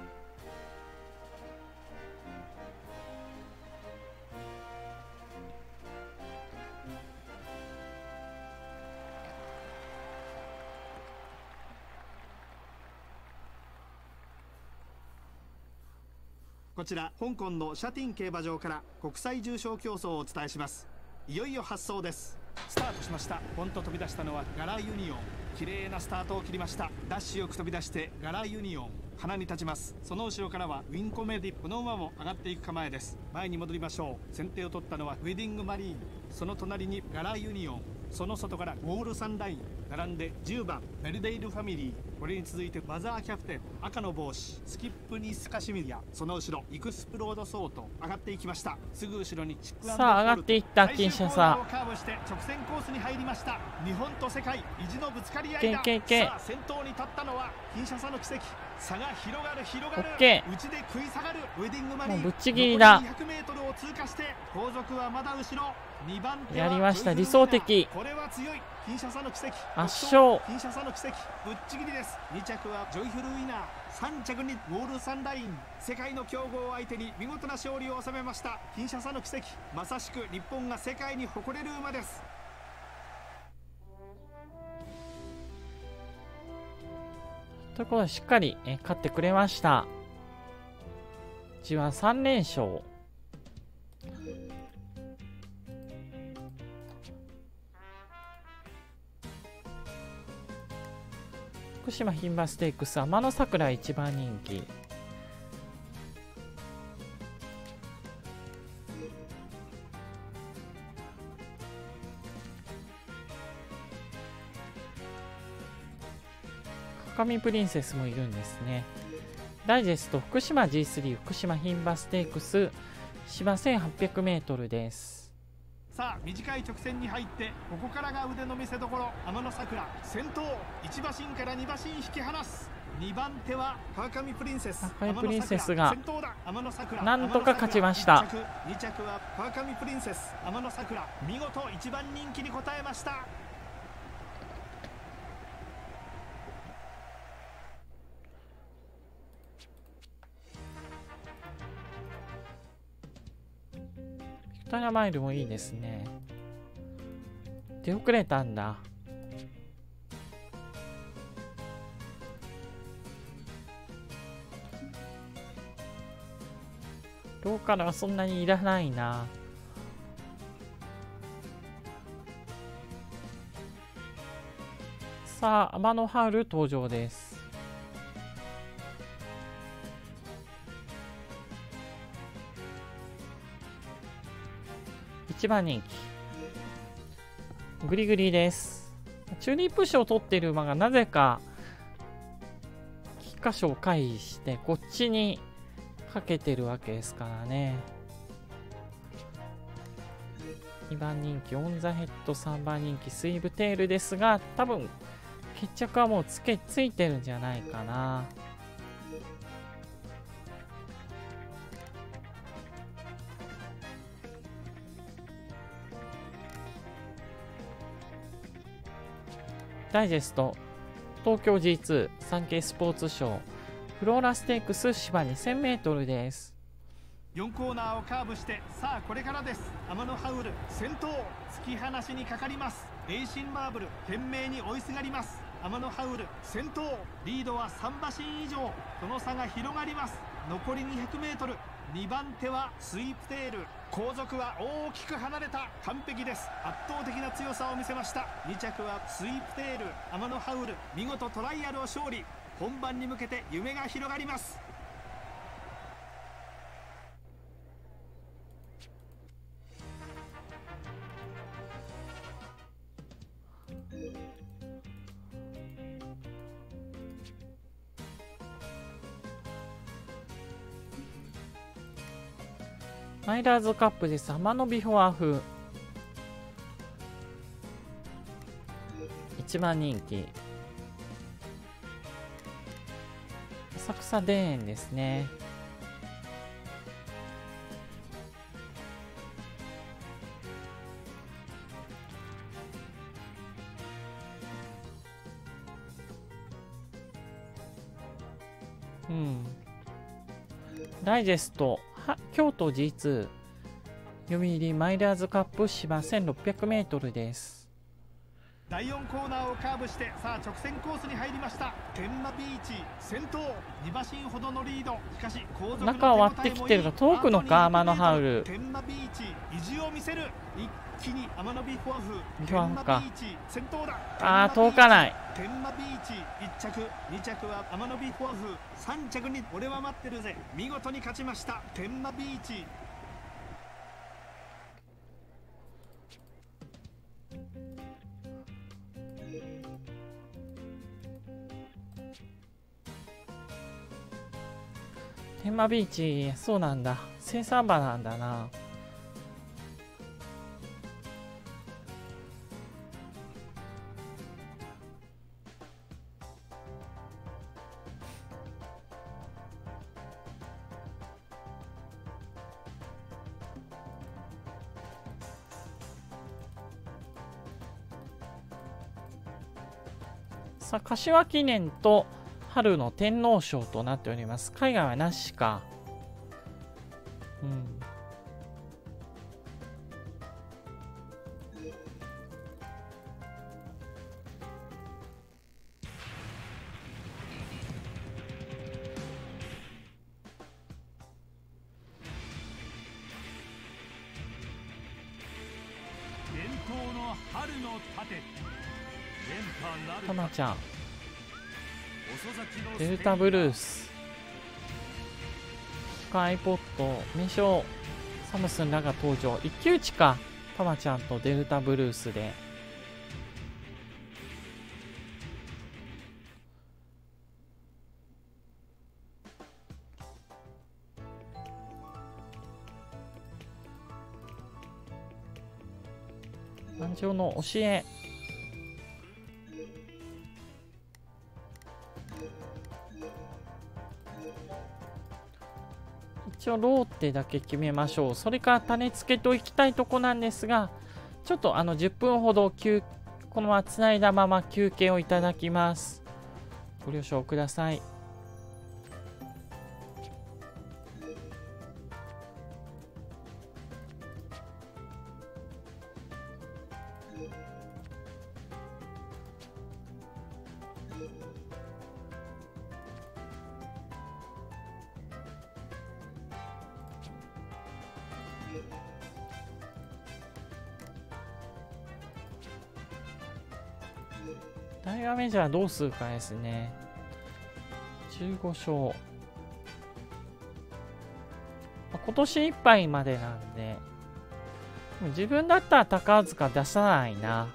こちら香港のシャティン競馬場から国際重賞競争をお伝えします。いよいよ発走です。スタートしました。ポンと飛び出したのはガラユニオン。綺麗なスタートを切りました。ダッシュよく飛び出してガラユニオン鼻に立ちます。その後ろからはウィンコメディ。この馬も上がっていく構えです。前に戻りましょう。先手を取ったのはウェディングマリーン。その隣にガラユニオン。その外からウォールサンライン並んでじゅうばんベルデイルファミリー。これに続いてマザーキャプテン赤の帽子スキップニスカシミリア。その後ろイクスプロードソート上がっていきました。すぐ後ろにチックアンドさあ上がっていったキンシャサ。 カーブして直線コースに入りました。日本と世界意地のぶつかり合いだ。 けけけさあ先頭に立ったのはキンシャサの奇跡。差が広がる広がる。 オッケー。 内で食い下がるウェディングマリー。 もうぶっちぎりだ。 にひゃくメートルを通過して後続はまだ後ろ。にばん手やりました。理想的。 これは強い。キンシャサの奇跡圧勝。 キンシャサの奇跡ぶっちぎりです。に着はジョイフルウィナー。さん着にウォールサンライン。世界の強豪を相手に見事な勝利を収めました。キンシャサの奇跡まさしく日本が世界に誇れる馬です。 ということでしっかり、えー勝ってくれました。じわさん連勝。福島牝馬ステークス天の桜一番人気。かかみプリンセスもいるんですね。ダイジェスト福島 ジースリー 福島牝馬ステークス芝 せんはっぴゃくメートル です。 さあ短い直線に入ってここからが腕の見せ所。天の桜先頭、いち馬身からに馬身引き離す。にばん手は川上プリンセス。 川上プリンセスが先頭だ。天の桜なんとか勝ちました。 いっ着に着は川上プリンセス。天の桜見事いちばん人気に応えました。 ビクトリアマイルもいいですね。出遅れたんだ。ローカルはそんなにいらないな。さあ天野ハウル登場です。いちばん人気グリグリです。チューリップ賞を取っている馬がなぜか菊花賞を回避してこっちにかけてるわけですからね。にばん人気オンザヘッド、さんばん人気スイーブテールですが、多分決着はもうつけついてるんじゃないかな。ダイジェスト東京 ジーツー サンケイスポーツショーフローラステークス芝 にせんメートル です。 よんコーナーをカーブしてさあこれからです。天野ハウル先頭、突き放しにかかります。エイシンマーブル懸命に追いすがります。天野ハウル先頭、リードはさん馬身以上、その差が広がります。残り にひゃくメートル、にばん手はスイープテール。後続は大きく離れた。完璧です。圧倒的な強さを見せました。に着はスイープテール。天野ハウル見事トライアルを勝利。本番に向けて夢が広がります。 マイラーズカップです。天野ビフォア風いちばん人気浅草田園ですね。うん。ダイジェストは京都 ジーツー 読売マイラーズカップ芝 せんろっぴゃくメートル です。 だいよんコーナーをカーブしてさあ直線コースに入りました。天満ビーチ先頭、に馬身ほどのリード。しかし後続の中を割ってきてるが遠くのか天野ハウル。 天満ビーチ意地を見せる。一気に天野ビフォアフビフォアフか。 先頭だ。 ああ遠かない。 天満ビーチいっ着、に着は天野ビフォアフ、さん着に俺は待ってるぜ。見事に勝ちました天満ビーチ。 天満ビーチ、そうなんだ。生産馬なんだな。さあ、柏記念と春の天皇賞となっております。海外はなしか。うん。 の春の盾連覇なるたまちゃん、 遅咲きのデルタブルース、スカイポット、名称サムスンらが登場。一騎打ちか、たまちゃんとデルタブルースで。感情の教え。一応ローテだけ決めましょう。それから種付けといきたいとこなんですが、ちょっとあのじゅっぷんほど休このままつないだまま休憩をいただきます。ご了承ください。ダイヤメジャーどうするかですね。じゅうご勝。まあ今年いっぱいまでなんで、自分だったら高塚出さないな。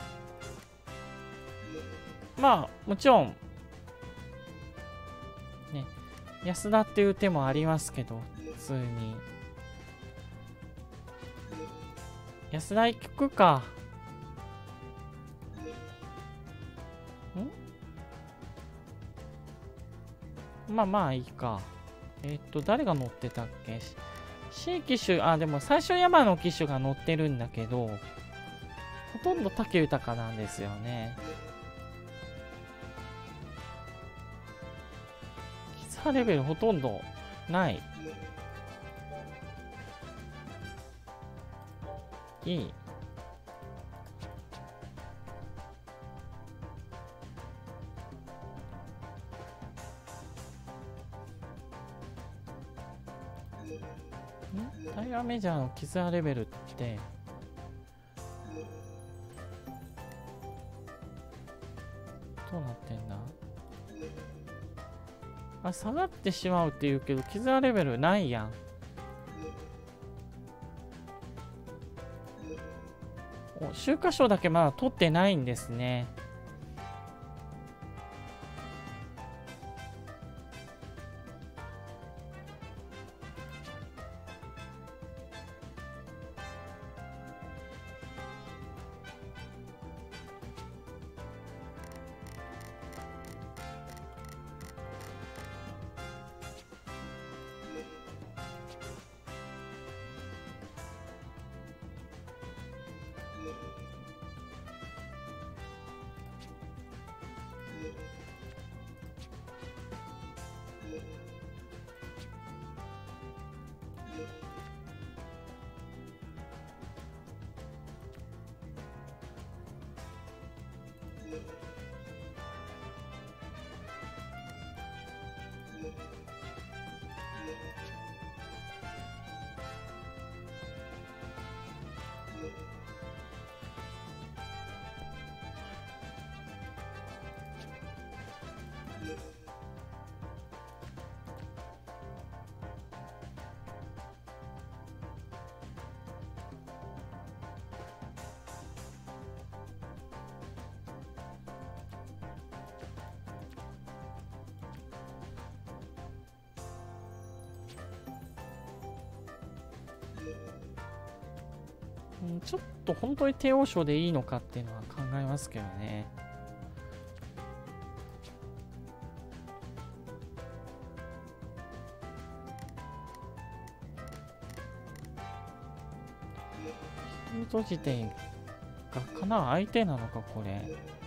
まあ、もちろん、ね、安田っていう手もありますけど、普通に。安田行くか。んまあまあいいか。えっと、誰が乗ってたっけ？ C 機種、あ、でも最初山の機種が乗ってるんだけど、ほとんど武豊なんですよね。キサレベルほとんどない。いい。ん？タイヤメジャーのキザレベルってどうなってんだ？あ、下がってしまうって言うけど、キザレベルないやん。お、秋華賞だけまだ取ってないんですね。うん、ちょっと本当に帝王賞でいいのかっていうのは考えますけどね。閉じてがかな相手なのかこれ。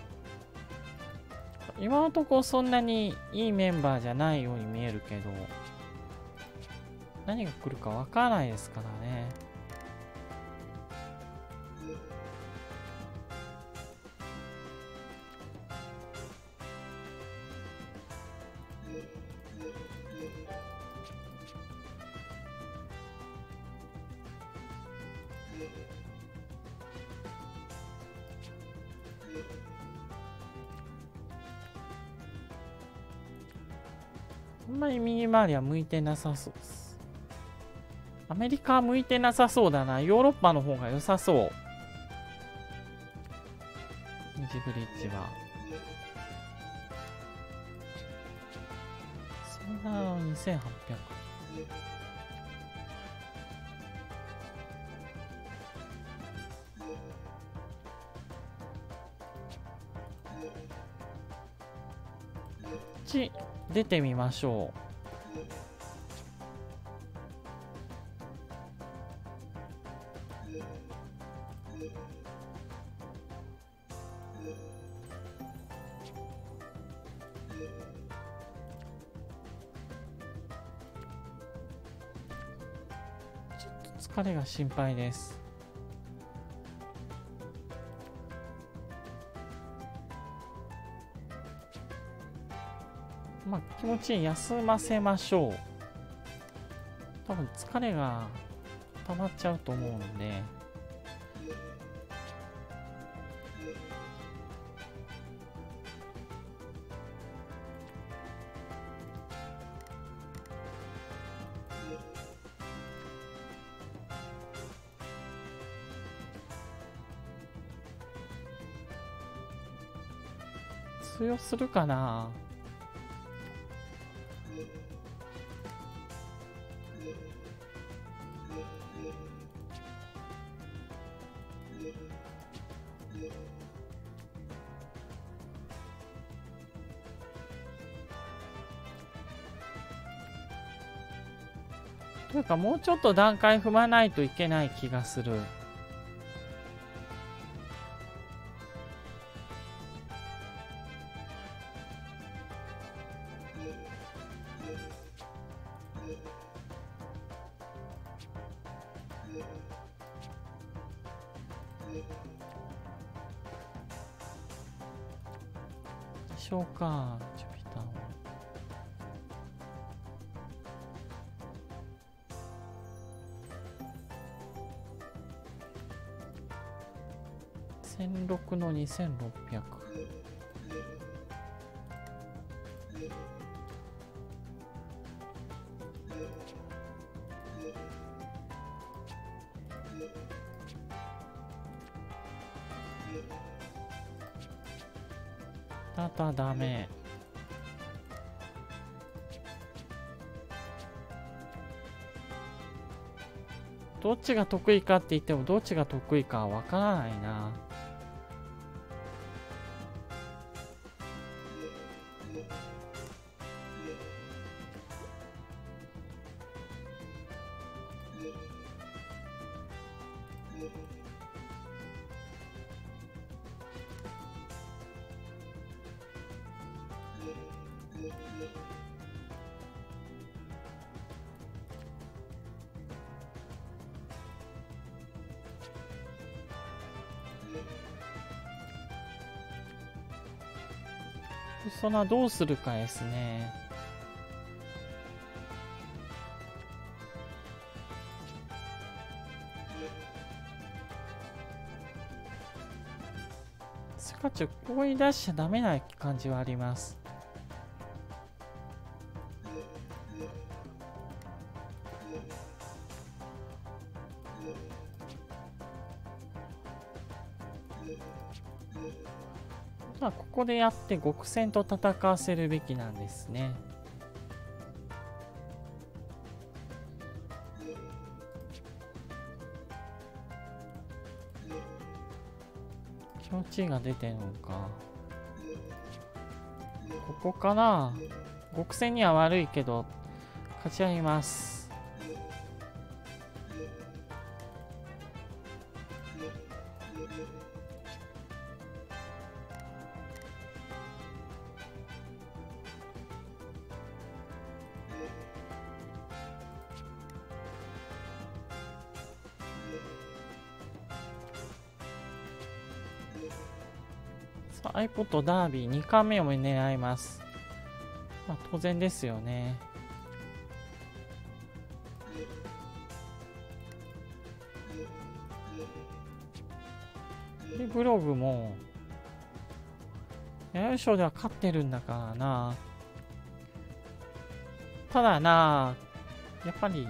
今のところそんなにいいメンバーじゃないように見えるけど、何が来るかわからないですからね。 あんまり右回りは向いてなさそうです。アメリカは向いてなさそうだな。ヨーロッパの方が良さそう。二次ブリッジは。そんなにせんはっぴゃく。こっち出てみましょう。ちょっと疲れが心配です。まあ気持ちいい休ませましょう。多分疲れが溜まっちゃうと思うんで。通用するかな。というかもうちょっと段階踏まないといけない気がする。でしょうか、ジュピターは。せんろくのにせんろっぴゃく。だだダメ。どっちが得意かって言ってもどっちが得意かわからないな。そんなどうするかですね。スカチュここに出しちゃダメな感じはあります。まあここでやって極戦と戦わせるべきなんですね。気持ちが出てるのか。ここかな。極戦には悪いけど勝ち合います。iPod ダービーにかんめを狙います。まあ当然ですよね。でブログも弥生賞では勝ってるんだからな。 ただな、やっぱり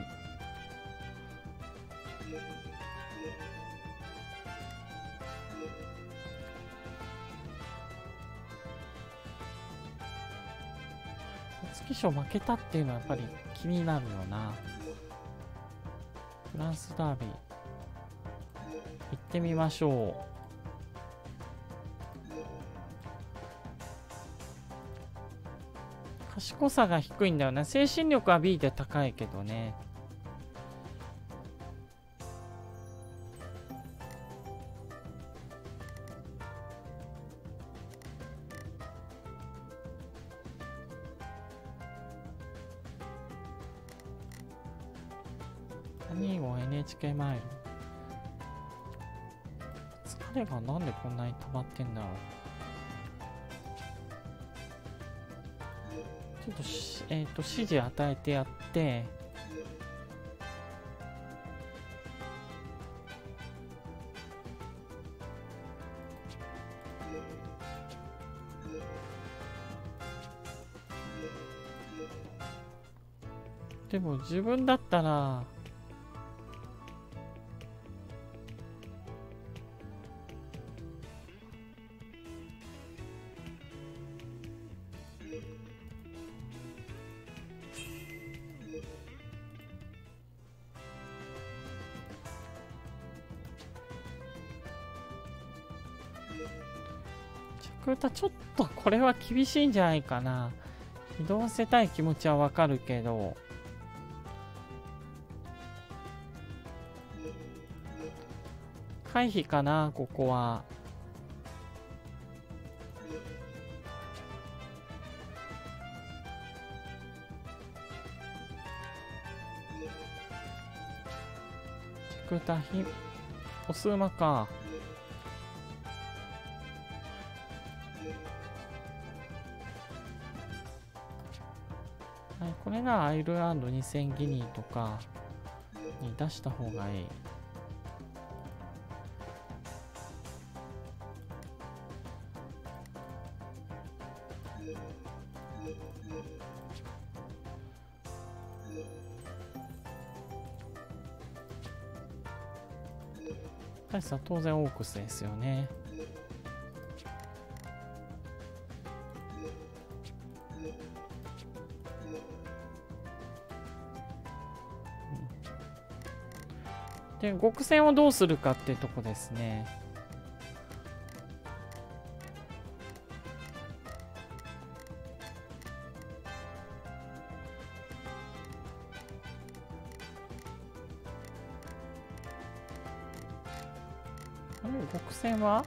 皐月賞負けたっていうのはやっぱり気になるよな。フランスダービー行ってみましょう。賢さが低いんだよね。精神力は B で高いけどね。に号 エヌエイチケー マイル。疲れがなんでこんなに溜まってんだろう。ちょっとし、えっと、指示与えてやって、でも自分だったら、ちょっとこれは厳しいんじゃないかな。移動せたい気持ちはわかるけど、回避かな、ここは。チクタヒオス馬か。これがアイルランドにせんギニーとかに出した方がいい。大差当然オークスですよね。で、極戦をどうするかっていうとこですね。あれ、極戦は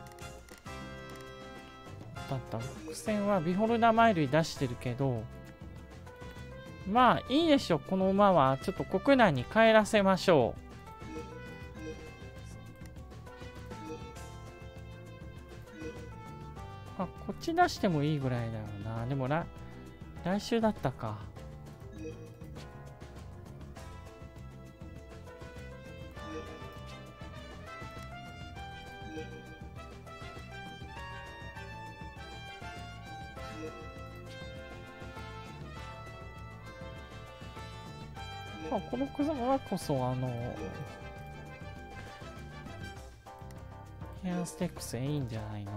だった。極戦はビホルダマイルに出してるけど、まあいいでしょう。この馬はちょっと国内に帰らせましょう。あ、こっち出してもいいぐらいだよな。でも来、来週だったか。あ、この車こそあのヘアステックスいいんじゃないの？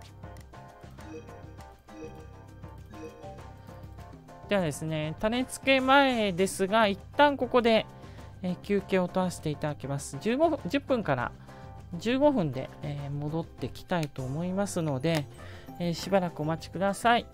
ではですね、種付け前ですが、一旦ここで、えー、休憩を取らせていただきます。じゅうごふん、じゅっぷんからじゅうごふんで、えー、戻ってきたいと思いますので、えー、しばらくお待ちください。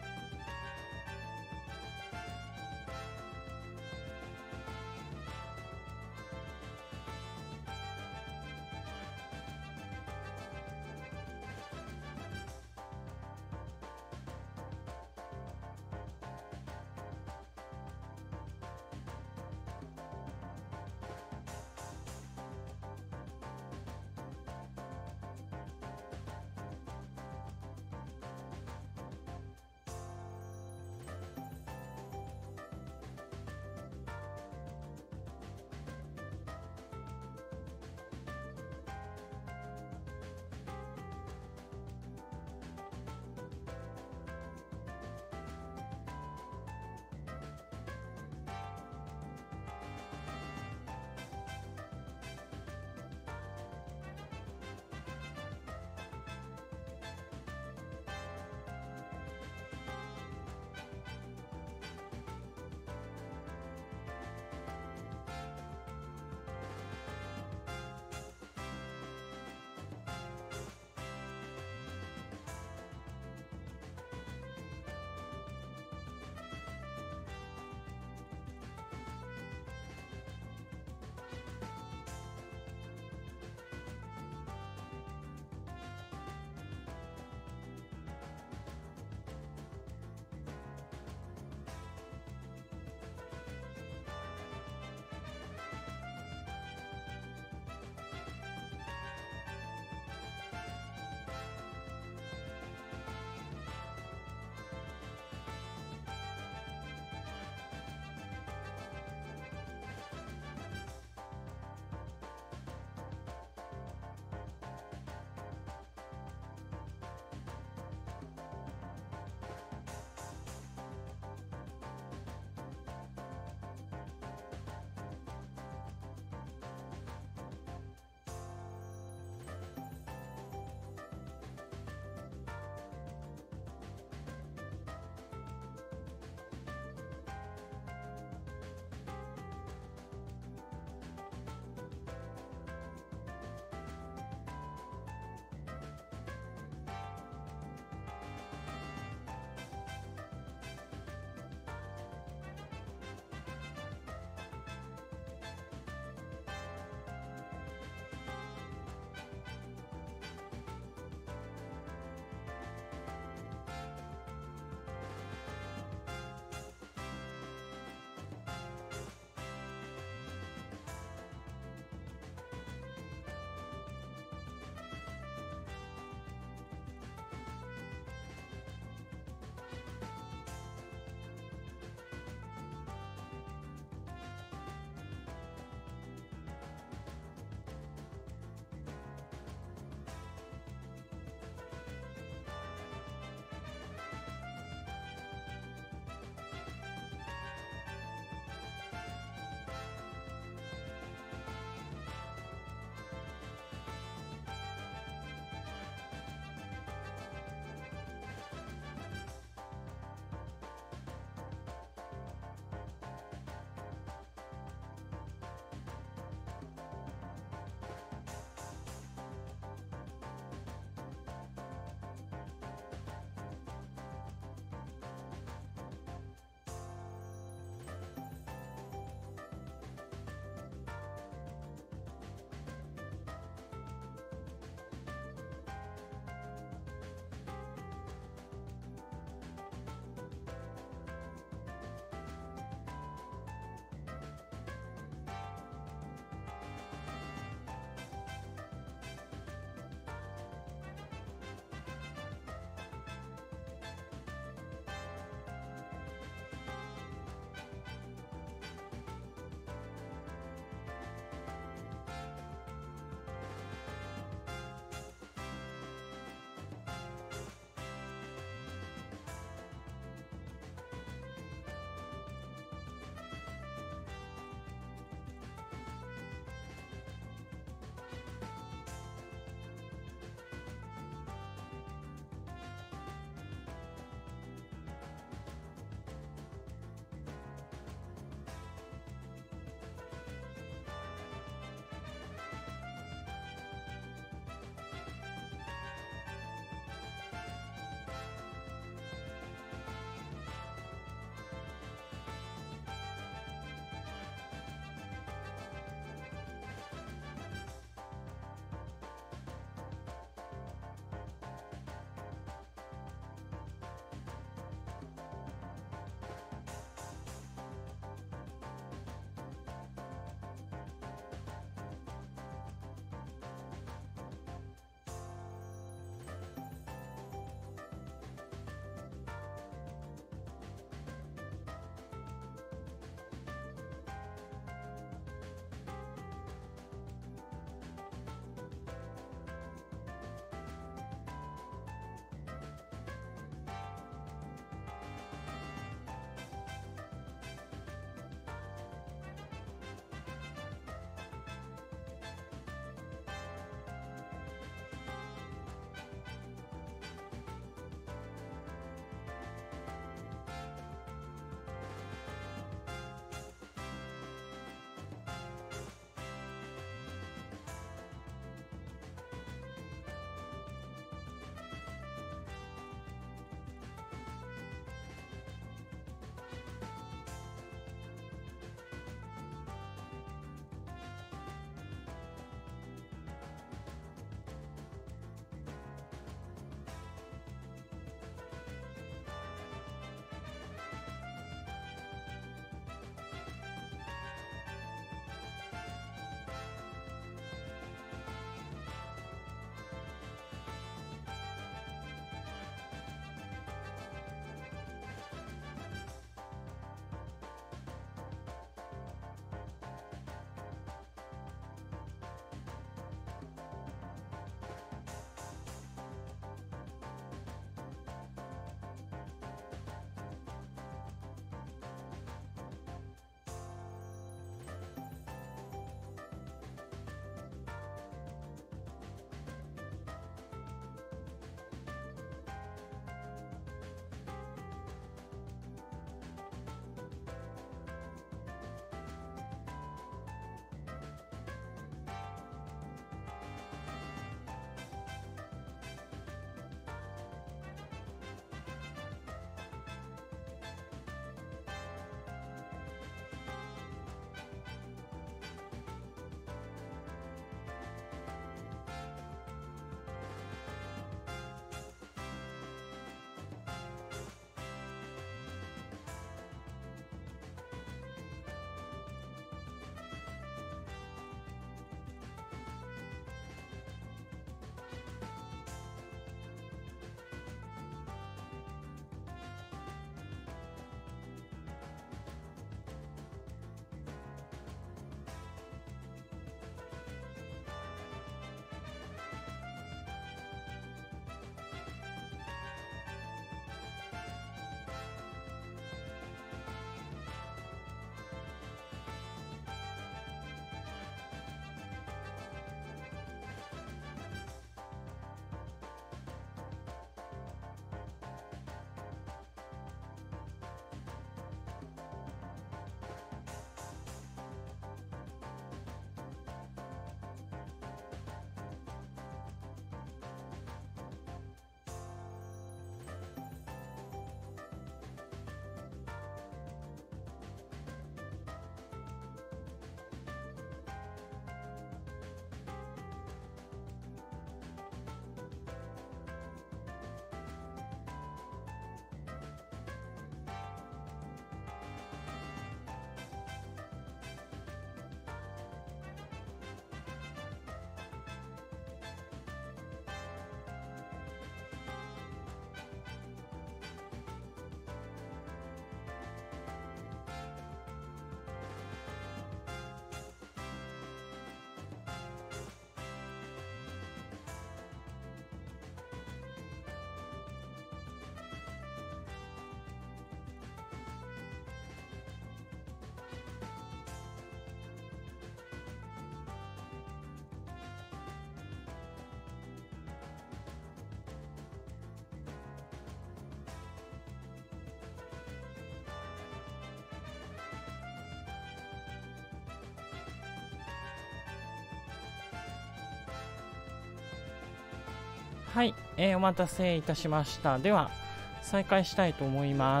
はい、えー、お待たせいたしました。では再開したいと思います。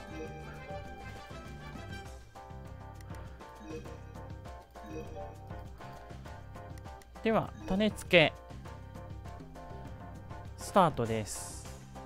では種付けスタートです。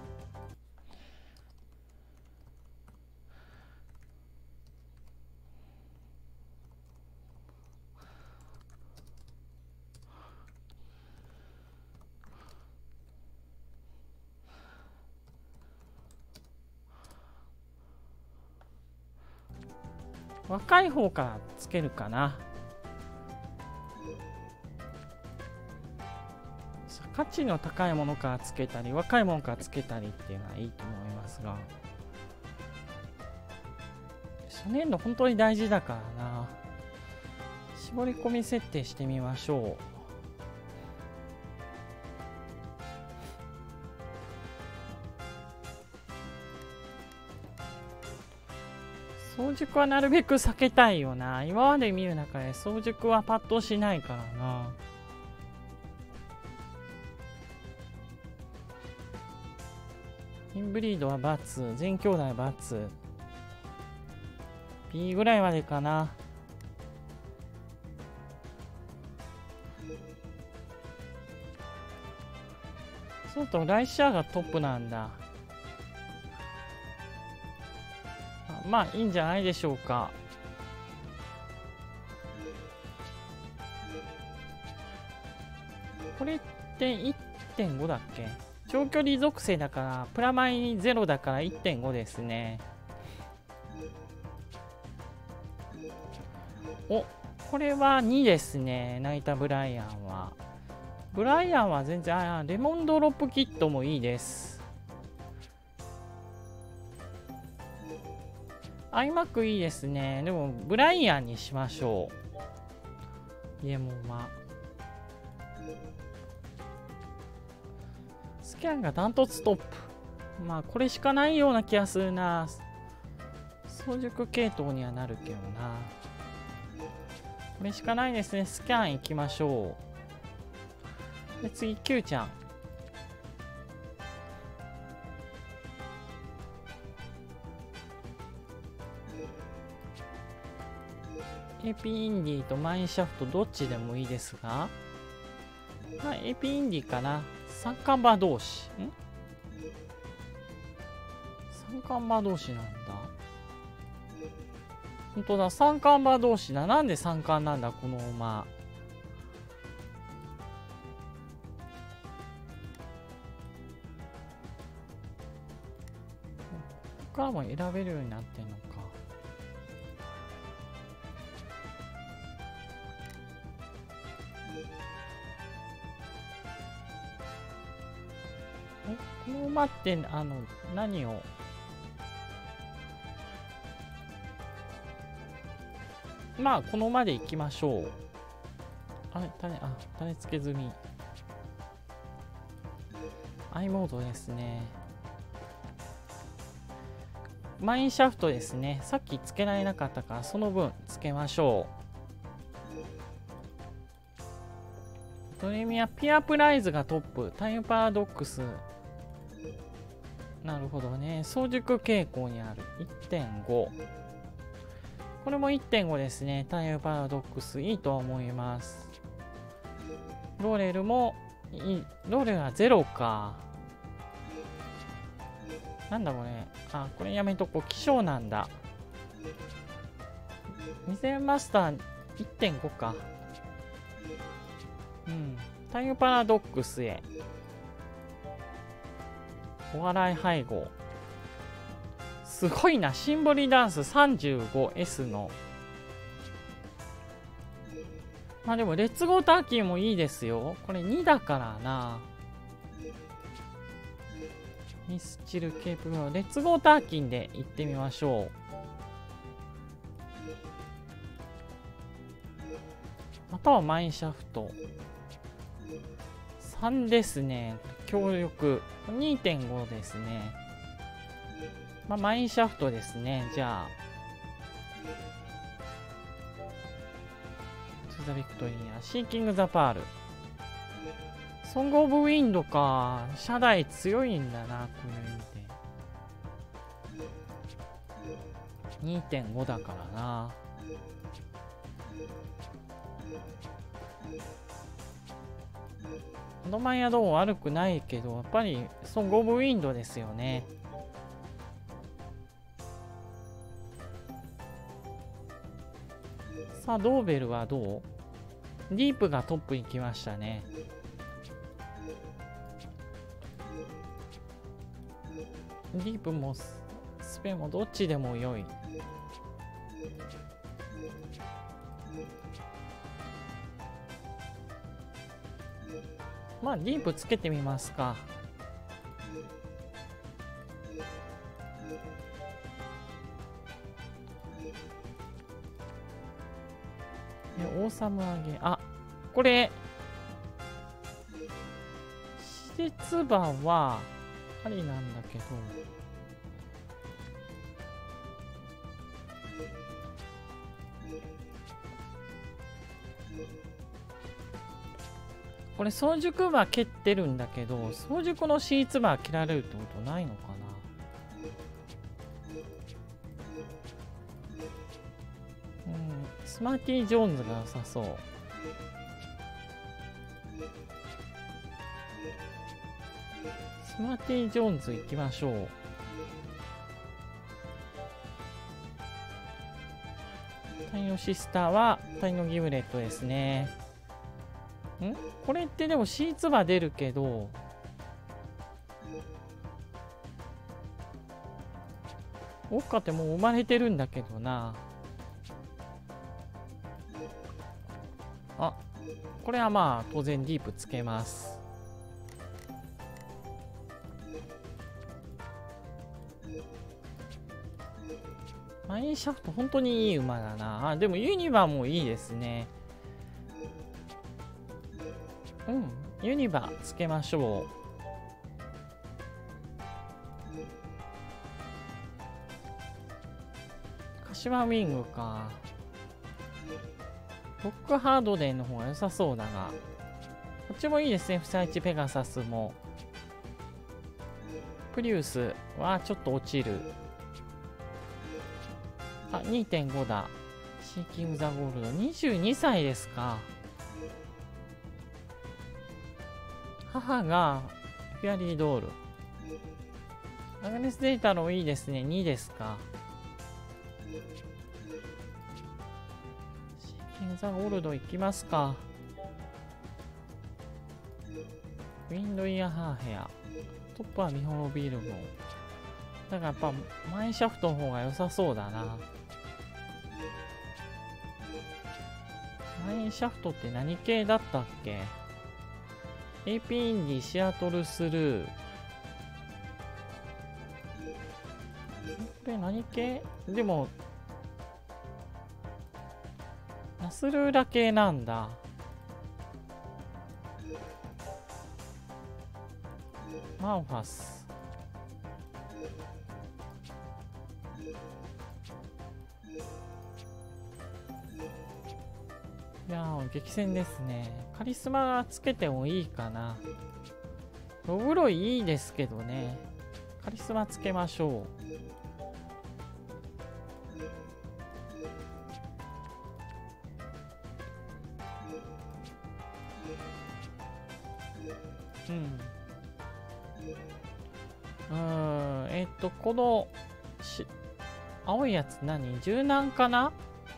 若い方からつけるかな。価値の高いものからつけたり若いものからつけたりっていうのはいいと思いますが、初年度本当に大事だからな。絞り込み設定してみましょう。早熟はなるべく避けたいよな。今まで見る中で早熟はパッとしないからな。インブリードは×、全兄弟×。B ぐらいまでかな。そうとライシャーがトップなんだ。まあいいんじゃないでしょうか。これって いってんご だっけ？長距離属性だからプラマイゼロだから いってんご ですね。お、これはにですね。ナイタブライアンはブライアンは全然、あ、レモンドロップキットもいいです。アイマックいいですね。でもブライアンにしましょう。イエモンはスキャンがダントツトップ。まあこれしかないような気がするな。早熟系統にはなるけどな。これしかないですね。スキャンいきましょう。で次 Q ちゃん。エーピー インディとマインシャフトどっちでもいいですが、まあ、エーピー インディかな。三冠馬同士。ん三冠馬同士なんだ。本当だ、三冠馬同士だ。なんで三冠なんだ、この馬。ここからも選べるようになってんのか。この馬ってあの何をまあこの馬でいきましょう。あれ種あ種付け済み。アイモードですね。マインシャフトですね。さっき付けられなかったからその分付けましょう。ドレミアピアプライズがトップ。タイムパラドックス。なるほどね。早熟傾向にある いってんご。これも いってんご ですね。タイムパラドックスいいとは思います。ローレルもいい。ローレルはゼロか。なんだこれ。あ、これやめとこう。希少なんだ。にせんマスター いってんご か。うん。タイムパラドックスへ。お笑い配合。すごいな。シンボリダンス さんじゅうごエス の。まあでもレッツゴーターキーもいいですよ。これにだからな。ミスチルケープのレッツゴーターキンで行ってみましょう。またはマインシャフト。さんですね。強力 にてんご ですね。まあ、マインシャフトですね。じゃあトゥザビクトリアシーキングザパール。 ソングオブウィンドか。初代強いんだな、こういう意味で。にてんご だからな。この前はどう悪くないけど、やっぱりソングオブウィンドですよね。さあ、ドーベルはどう？ディープがトップに来ましたね。ディープもスペもどっちでも良い。まあディープつけてみますか。オーサム上げ、あ、これ施設馬はありなんだけど、これ早熟馬蹴ってるんだけど、早熟のシーツ馬切られるってことないのかな。うん、スマーティー・ジョーンズが良さそう。スマーティー・ジョーンズ行きましょう。タイのシスターはタイのギブレットですね。んこれってでもシーツ馬出るけど、オッカってもう生まれてるんだけどな。あ、これはまあ当然ディープつけます。マインシャフト本当にいい馬だな。あ、でもユニバもいいですね。うん、ユニバつけましょう。柏ウィングか。ロックハードデンの方が良さそうだが、こっちもいいですね。フサイチペガサスも。プリウスはちょっと落ちる。あ、にてんご だ。シーキング・ザ・ゴールド。にじゅうにさいですか。母がフィアリードール。アグネス・データのいいですね。にですか。シーキング・ザ・ゴールドいきますか。ウィンド・イヤー・ハーヘア。トップはミホロビールゴン。だからやっぱマインシャフトの方が良さそうだな。マインシャフトって何系だったっけ？ エーピー インディ、シアトルスルー。これ何系？でも、ナスルーラ系なんだ。マンファス。いやー、激戦ですね。カリスマつけてもいいかな。ロブロイいいですけどね。カリスマつけましょう。うん。うーん、えっと、このし青いやつ何？柔軟かな？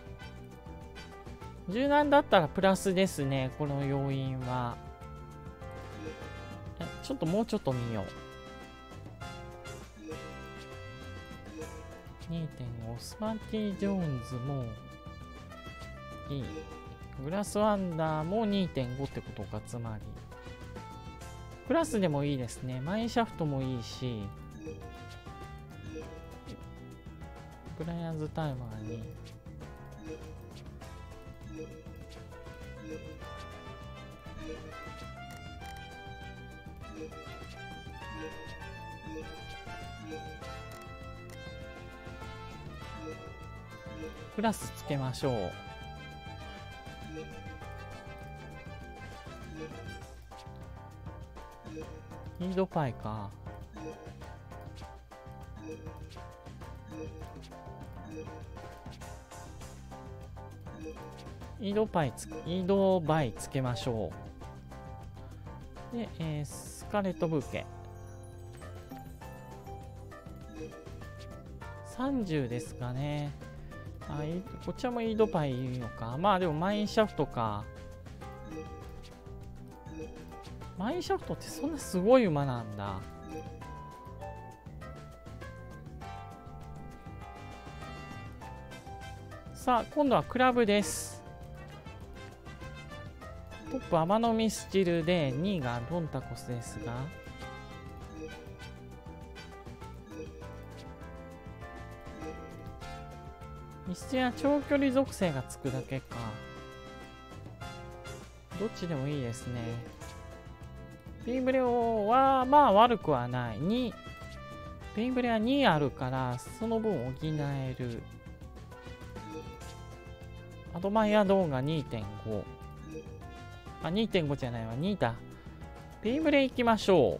柔軟だったらプラスですね、この要因は。ちょっともうちょっと見よう。にてんご スマーティー・ジョーンズもいい。グラスワンダーも にてんご ってことか、つまり。クラスでもいいですね。マインシャフトもいいし、ブライアンズタイマーに。クラスつけましょう。 イードパイか。イードパイつ、イードバイつけましょう。で、えー、スカーレットブーケ。さんじゅうですかね。あ、こちらもイードパイいいのか。まあでもマインシャフトか。マインシャフトってそんなすごい馬なんだ。さあ、今度はクラブです。トップアマノミスチルでにいがロンタコスですが、ミスチルは長距離属性がつくだけか。どっちでもいいですね。ベイブレオはまあ悪くはない。にベイブレはにあるからその分補える。アドマイヤドーンが にてんご。あ、にてんご じゃないわ、にだ。ベイブレ行きましょう。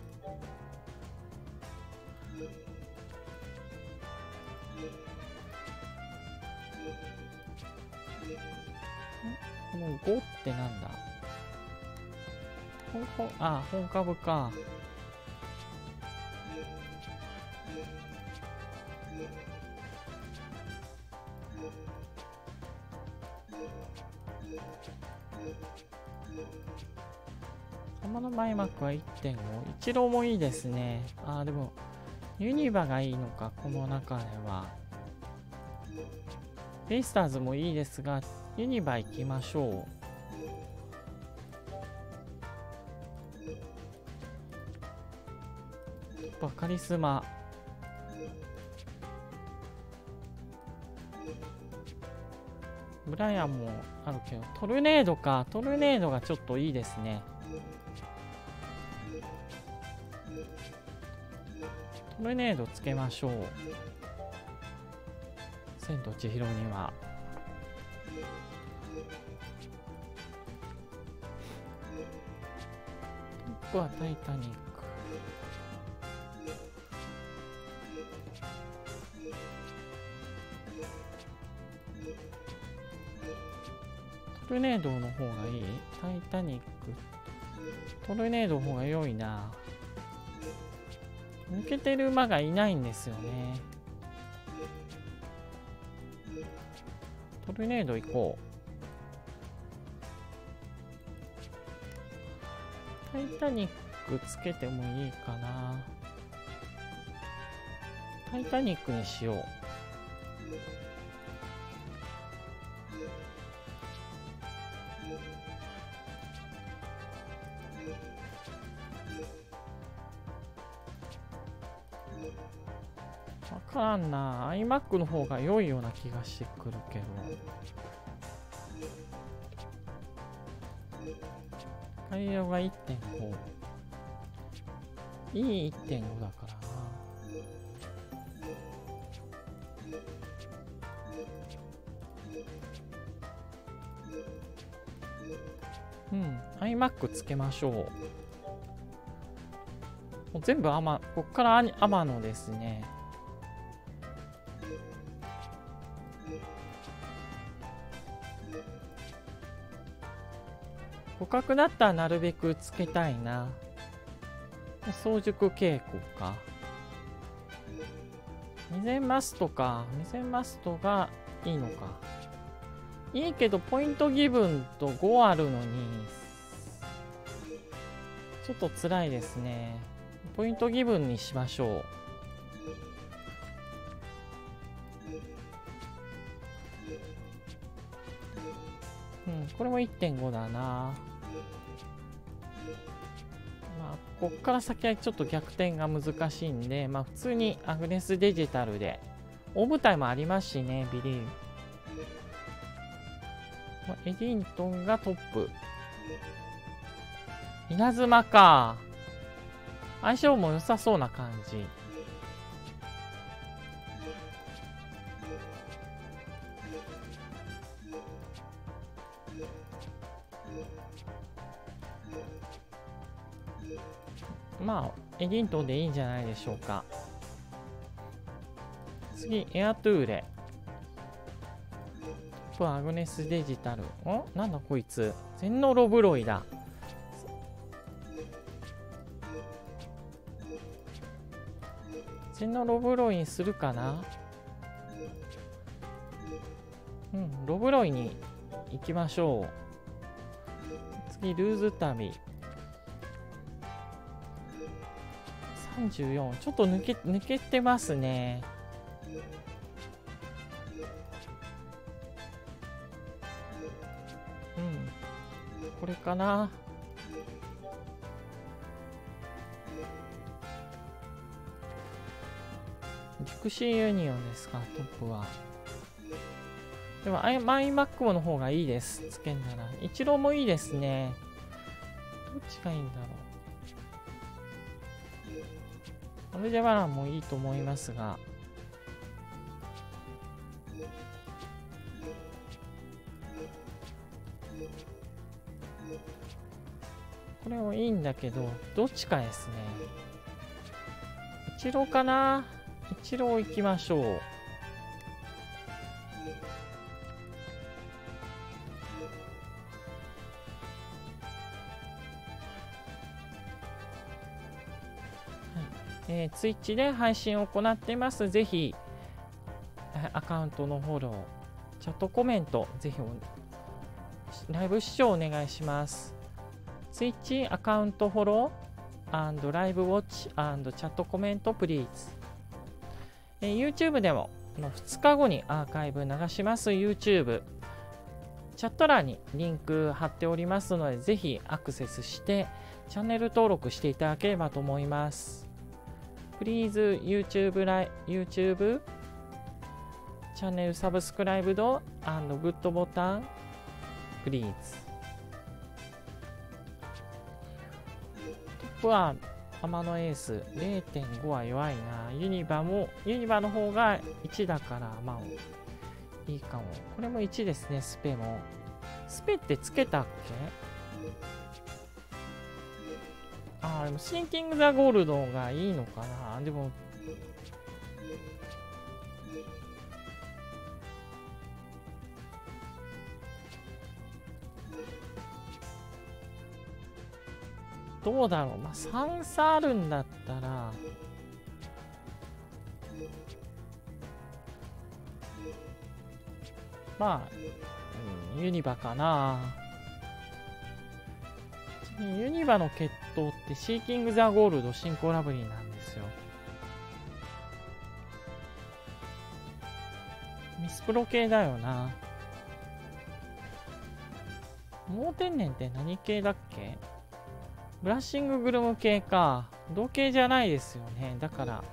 このごってなんだ。本本あ、本株か。玉のマイマックは いってんご。一郎もいいですね。ああ、でも、ユニバがいいのか、この中では。ベイスターズもいいですが、ユニバ行きましょう。バカリスマ。ブライアンもあるけど、トルネードか。トルネードがちょっといいですね。トルネードつけましょう。千と千尋には。トップはタイタニック。トルネードの方がいい？タイタニック。トルネードの方が良いな。抜けてる馬がいないんですよね。トルネード行こう。タイタニックつけてもいいかな。タイタニックにしよう。わからんな。iMac の方が良いような気がしてくるけど。改良が いってんご。いい いってんご だからな。うん、iMac つけましょう。もう全部アマ、こっからアマノですね。互角だったらなるべくつけたいな。早熟傾向か。未然マストか。未然マストがいいのか。いいけどポイントギブンとごあるのにちょっと辛いですね。ポイントギブンにしましょう。うん、これも いってんご だな。まあこっから先はちょっと逆転が難しいんで、まあ普通にアグネスデジタルで大舞台もありますしね。ビリーエディントンがトップ。稲妻か。相性も良さそうな感じ。 まあエディントンでいいんじゃないでしょうか。次エアトゥーレ、トップアグネスデジタル。お、なんだこいつ、ゼンノロブロイだ。ゼンノロブロイにするかな。うん、ロブロイに行きましょう。次ルーズ旅さんじゅうよん、ちょっと抜け抜けてますね。うん、これかな。ジクシーユニオンですか、トップは。でも、マイマックモの方がいいです。つけんなら。イチローもいいですね。どっちがいいんだろう。アルジャバランもいいと思いますが。これもいいんだけど、どっちかですね。イチローかな。イチロー行きましょう。えー、ツイッチで配信を行っています。ぜひ、アカウントのフォロー、チャットコメント、ぜひライブ視聴お願いします。ツイッチアカウントフォロー、ライブウォッチ、チャットコメント、プリーズ。えー、YouTube でもふつかごにアーカイブ流します。YouTube。チャット欄にリンク貼っておりますので、ぜひアクセスして、チャンネル登録していただければと思います。Please YouTube ライ YouTube チャンネルサブスクライブド&グッドボタン Please。 トップは天野エース れいてんご は弱いな。ユニバもユニバの方がいちだからまあいいかも。これもいちですね。スペもスペってつけたっけ。ああ、でもシンキング・ザ・ゴールドがいいのかな。でもどうだろう。まあさん差あるんだったらまあ、うん、ユニバかな。ユニバの決闘ってシーキング・ザ・ゴールドシンコラブリーなんですよ。ミスプロ系だよな。盲天然って何系だっけ。ブラッシンググルム系か。同系じゃないですよね。だから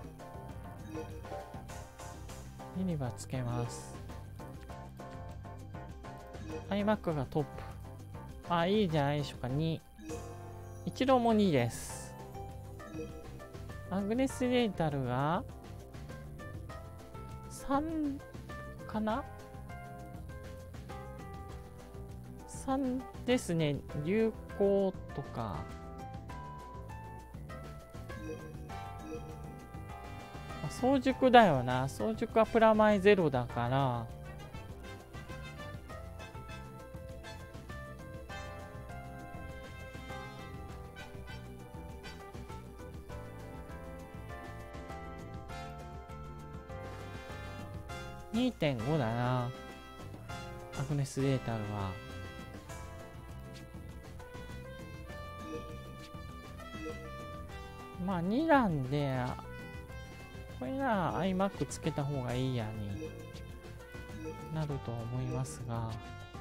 ユニバつけます。 iMac がトップ。あ、いいじゃないでしょうか。にイチローもにです。アグネスデータルがさんかな。さんですね。流行とか早熟だよな。早熟はプラマイゼロだからにてんご だな。アグネスデータルはまあになんで、これなら iMac つけた方がいいやになると思いますが、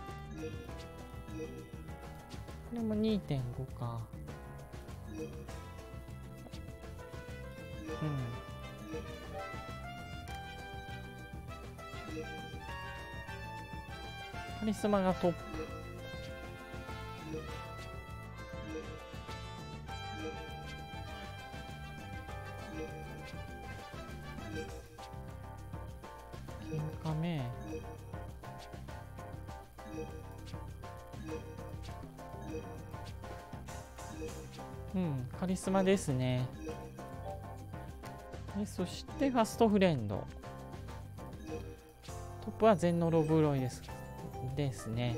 これも にてんご か。うん。カリスマがトップ。金亀。うん、 カリスマですね。でそしてファストフレンド。トップは全ノロブロイですですね。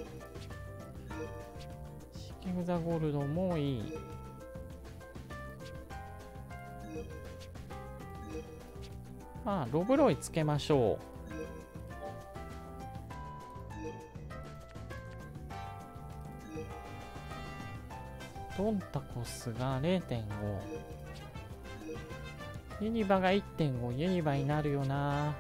シキグザゴールドもいい。まあロブロイつけましょう。ドンタコスが れいてんご、 ユニバが いってんご、 ユニバになるよな。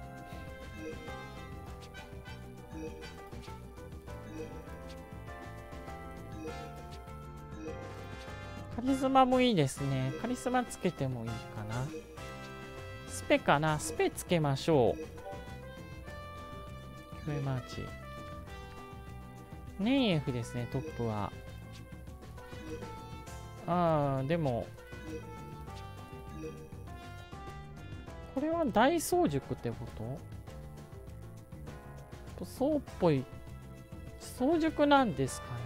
カリスマもいいですね。カリスマつけてもいいかな。スペかな。スペつけましょう。キュエマーチネイエフですね、トップは。ああ、でもこれは大早熟ってことそうっぽい。早熟なんですかね。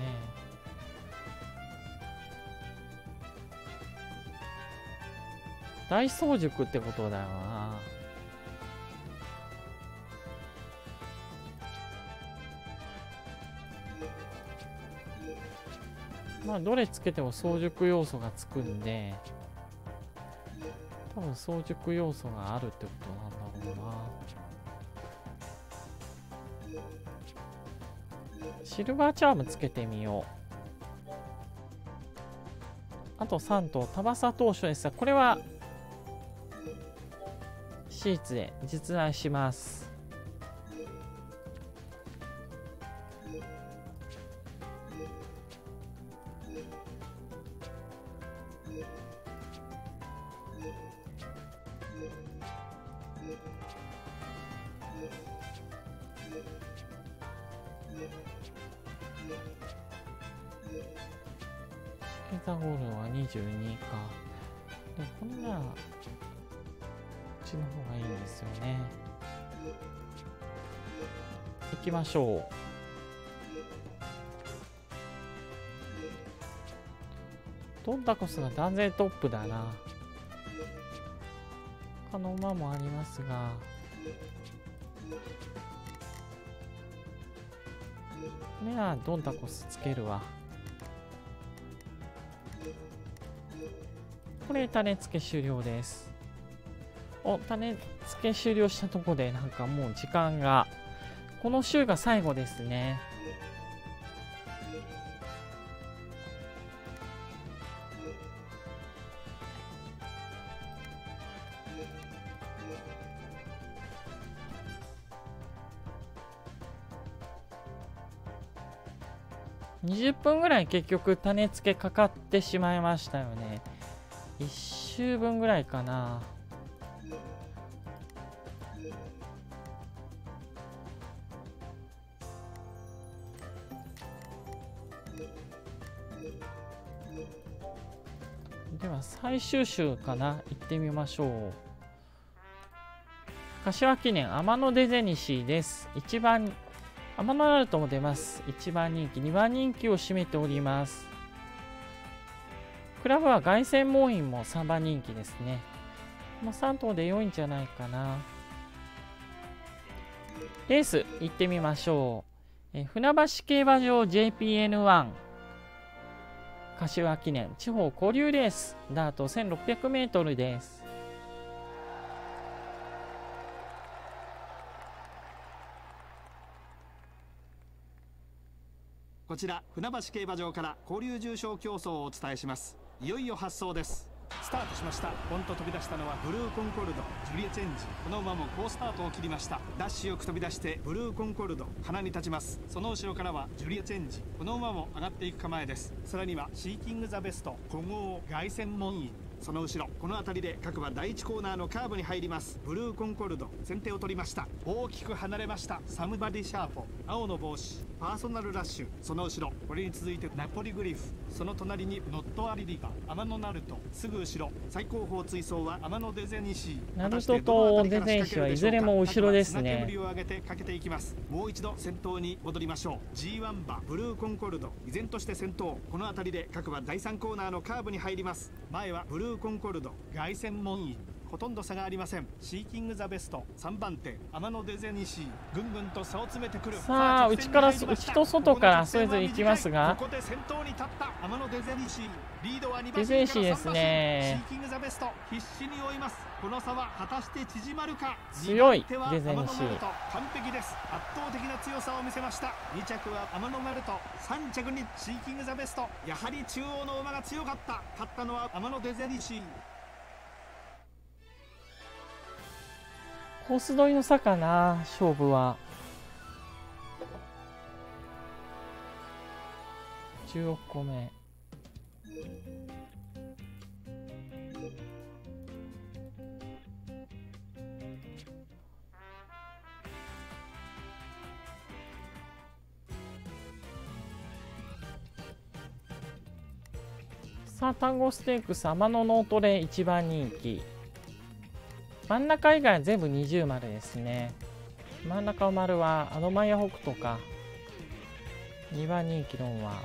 大早熟ってことだよな。まあどれつけても早熟要素がつくんで、多分早熟要素があるってことなんだろうな。シルバーチャームつけてみよう。あとさん頭タバサ当初ですが、これはシーツで実在します。ケザゴールドはにじゅうにか。でもこんなこっちの方がいいんですよね。行きましょう。ドンタコスが断然トップだな。他の馬もありますが、これはドンタコスつけるわ。これ種付け終了です。お、種付け終了したとこでなんかもう時間が、この週が最後ですね。にじゅっぷんぐらい結局種付けかかってしまいましたよね。いっ週分ぐらいかな。では最終週かな、行ってみましょう。柏記念天野デゼニシーです。いちばん天野アルトも出ます。いちばん人気、にばん人気を占めております。クラブは凱旋門院もさんばん人気ですね。このさん頭で良いんじゃないかな。レース行ってみましょう。え船橋競馬場 ジェイピーエヌワン 柏記念地方交流レースダート せんろっぴゃくメートル です。 こちら船橋競馬場から交流重賞競争をお伝えします。いよいよ発走です。スタートしました。ポンと飛び出したのはブルーコンコルド、ジュリエチェンジ。この馬も好スタートを切りました。ダッシュよく飛び出してブルーコンコルド鼻に立ちます。その後ろからはジュリエチェンジ。この馬も上がっていく構えです。さらにはシーキングザベスト、古豪凱旋門院、 その後ろこの辺りで各馬だいいちコーナーのカーブに入ります。ブルーコンコルド先手を取りました。大きく離れました。サムバディシャーポ、青の帽子パーソナルラッシュ、その後ろこれに続いてナポリグリフ、その隣にノットアリリカ、アマノナルト、すぐ後ろ最高峰追走はアマノデゼニシー。 ナルトとデゼニシーはいずれも後ろですね。 煙を上げてかけていきます。もう一度先頭に戻りましょう。 ジーワン 馬ブルーコンコルド依然として先頭。この辺りで各馬だいさんコーナーのカーブに入ります。前はブルーコンコルド、凱旋門院ほとんど差がありません。シーキングザベストさんばん手アマノデゼニシー、ぐんぐんと差を詰めてくる。 さあ内から内と外からそれぞれ行きますが、 ここで先頭に立ったアマノデゼニシー、リードはにばんデゼニシーですね。 シーキングザベスト必死に追います。この差は果たして縮まるか。 強いデゼニシー、 完璧です。圧倒的な強さを見せました。に着はアマノマルト、さん着にシーキングザベスト。やはり中央の馬が強かった。勝ったのはアマノデゼニシー。 コース取りの差かな、勝負は。じゅうろっこめ。さあ、単語ステークス天野ノートレいちばん人気。真ん中以外は全部二重丸ですね。真ん中の丸はアドマイヤ北斗か。にばん人気のは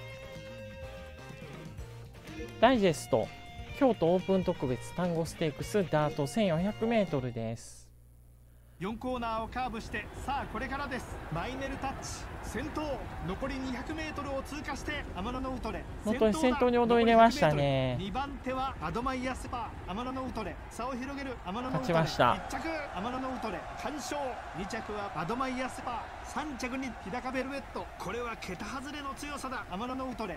ダイジェスト京都オープン特別単語ステークスダート せんよんひゃくメートル です。 よんコーナーをカーブしてさあこれからです。マイネルタッチ先頭、残り にひゃくメートル を通過して天野のウトレ本当に先頭に躍り出ましたね。 にばん手はアドマイヤスパー天野のウトレ、差を広げる天野のウトレ、 勝ちました。 いっ着天野のウトレ完勝、に着はアドマイヤスパー、さん着に日高ベルベット。これは桁外れの強さだ天野のウトレ。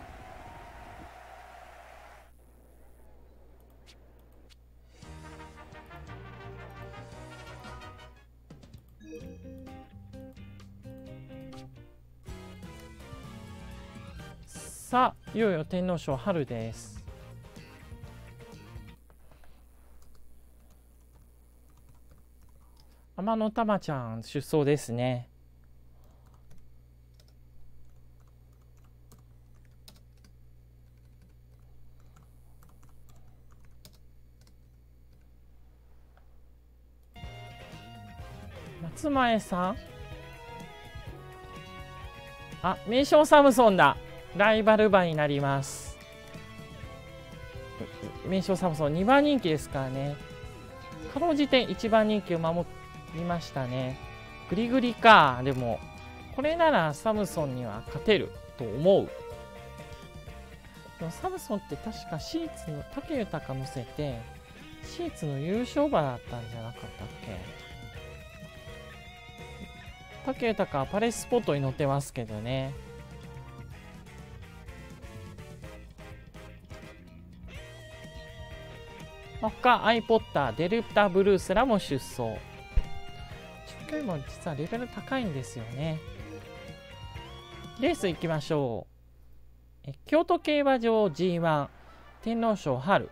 さあいよいよ天皇賞春です。天野玉ちゃん出走ですね。松前さん、あ、名将サムソンだ。ライバル馬になります。名将サムソンにばん人気ですからね。かろうじていちばん人気を守りましたね。グリグリか。でもこれならサムソンには勝てると思う。でもサムソンって確かシーツの武豊乗せてシーツの優勝馬だったんじゃなかったっけ。武豊はパレススポットに乗ってますけどね。他アイポッター、デルタブルースらも出走。中距離も実はレベル高いんですよね。レース行きましょう。え京都競馬場 ジーワン 天皇賞春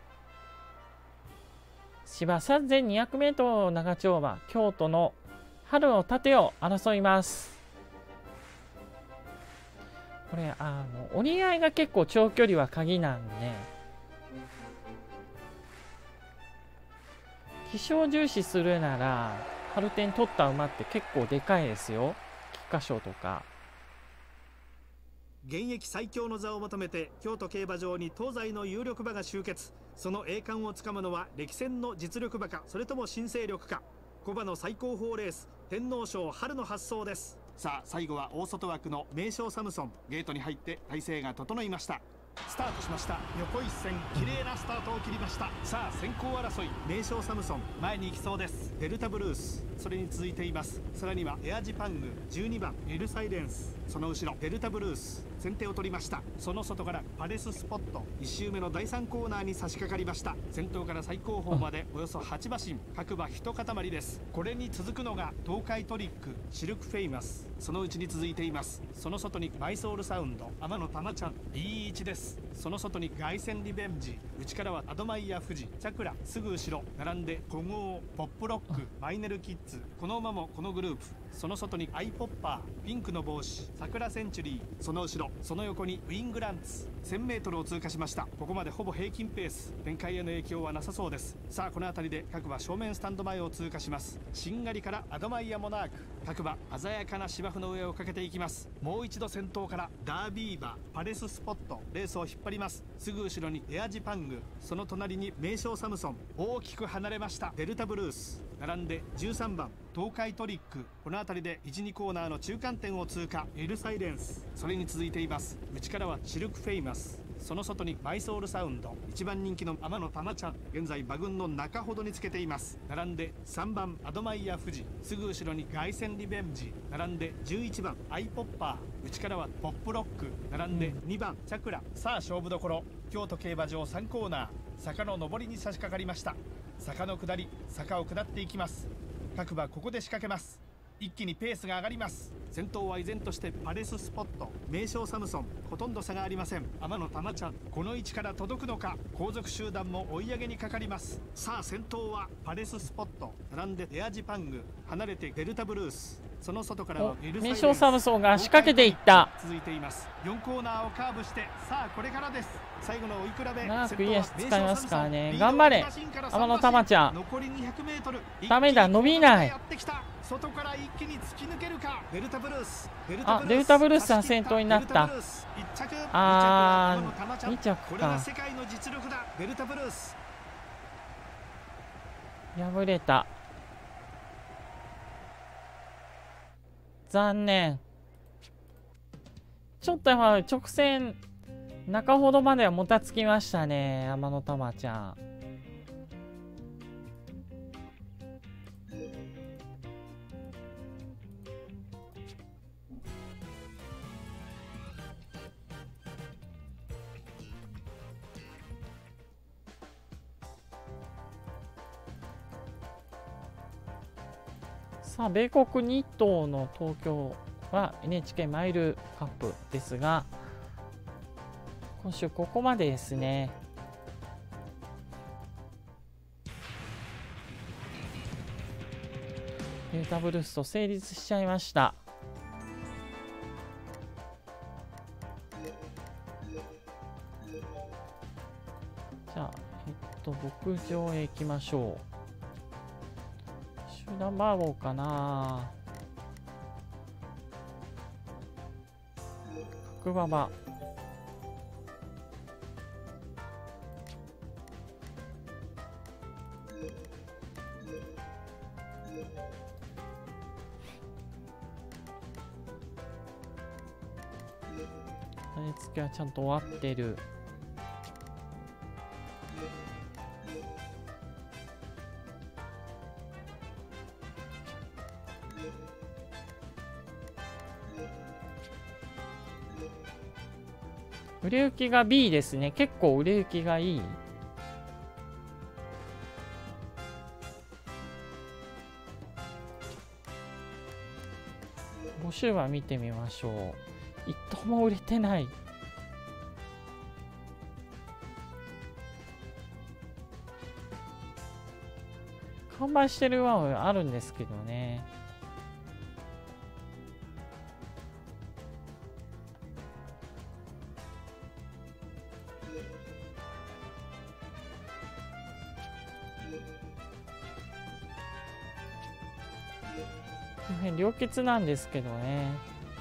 芝 さんぜんにひゃくメートル の長丁場、京都の春の盾を争います。これあの折り合いが結構長距離は鍵なんで、気象重視するなら春天取った馬って結構でかいですよ。菊花賞とか。 現役最強の座を求めて京都競馬場に東西の有力馬が集結。その栄冠をつかむのは歴戦の実力馬か、それとも新勢力か。小馬の最高峰レース天皇賞春の発走です。さあ最後は大外枠の名将サムソン。ゲートに入って体勢が整いました。スタートしました。横一線綺麗なスタートを切りました。さあ先行争い、名将サムソン前に行きそうです。デルタブルースそれに続いています。さらにはエアジパング、じゅうにばんエルサイレンス、その後ろデルタブルース先手を取りました。その外からパレススポット、いち周目のだいさんコーナーに差し掛かりました。先頭から最高峰までおよそはち馬身、各馬一塊です。これに続くのが東海トリック、シルクフェイマス、 そのうちに続いています。その外にマイソールサウンド天野玉ちゃん ディーワン です。その外に凱旋リベンジ、内からはアドマイヤ富士、チャクラ、すぐ後ろ並んで古豪、ポップロック、マイネルキッズ、この馬もこのグループ。その外にアイポッパー、ピンクの帽子、桜センチュリー、その後ろその横にウィングランツ。 せんメートルを通過しました。ここまでほぼ平均ペース、展開への影響はなさそうです。さあこの辺りで各馬正面スタンド前を通過します。しんがりからアドマイヤモナーク、各馬鮮やかな芝生の上をかけていきます。もう一度先頭からダービー馬、パレススポット、レースを引っ張ります。すぐ後ろにエアジパング、その隣に名将サムソン、大きく離れましたデルタブルース、並んでじゅうさんばん東海トリック。この辺りでいち、にコーナーの中間点を通過。エルサイレンス、それに続いています。内からはシルクフェイマス、その外にマイソールサウンド、一番人気の天野玉ちゃん、現在馬群の中ほどにつけています。並んでさんばんアドマイヤ富士、すぐ後ろに凱旋リベンジ、並んでじゅういちばんアイポッパー、内からはポップロック、並んでにばんチャクラ。さあ勝負どころ、京都競馬場さんコーナー、坂の上りに差し掛かりました。坂の下り、坂を下っていきます。各馬ここで仕掛けます。一気にペースが上がります。先頭は依然としてパレススポット、名将サムソン、ほとんど差がありません。天野玉ちゃん、この位置から届くのか。後続集団も追い上げにかかります。さあ先頭はパレススポット、並んでエアジパング、離れてデルタブルース、その外からはエルサイレンス、 名将サムソンが仕掛けていった。 続いています。よんコーナーをカーブして、さあこれからです。最後の追い比べ、 長くイエス使いますからね。頑張れ天野玉ちゃん。 残りにひゃくメートル、 ダメだ、伸びない。 外から一気に突き抜けるか。デルタブルース、 あ、デルタブルースさん先頭になった。あー、にちゃくこれが世界の実力だ。デルタブルース敗れた。残念。ちょっとまあ直線中ほどまではもたつきましたね、天野玉ちゃん。さあ米国に頭の東京は エヌエイチケー マイルカップですが、今週ここまでですね。デルタブルースと成立しちゃいました。じゃあえっと牧場へ行きましょう。集団番号かな。角馬場。種付けはちゃんと終わってる。売れ行きが ビー ですね。結構売れ行きがいい。募集は見てみましょう。一頭も売れてない。完売してる馬はあるんですけどね。良血なんですけどね。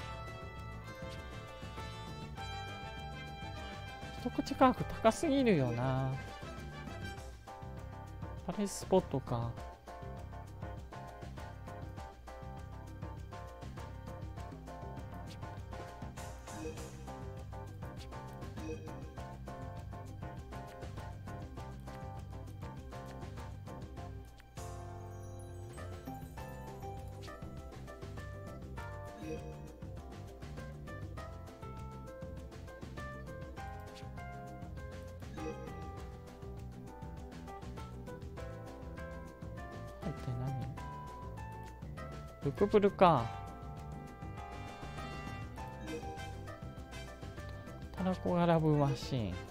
一口価格高すぎるよな。パレススポットか。ルクブルか。 タラコがラブマシーン。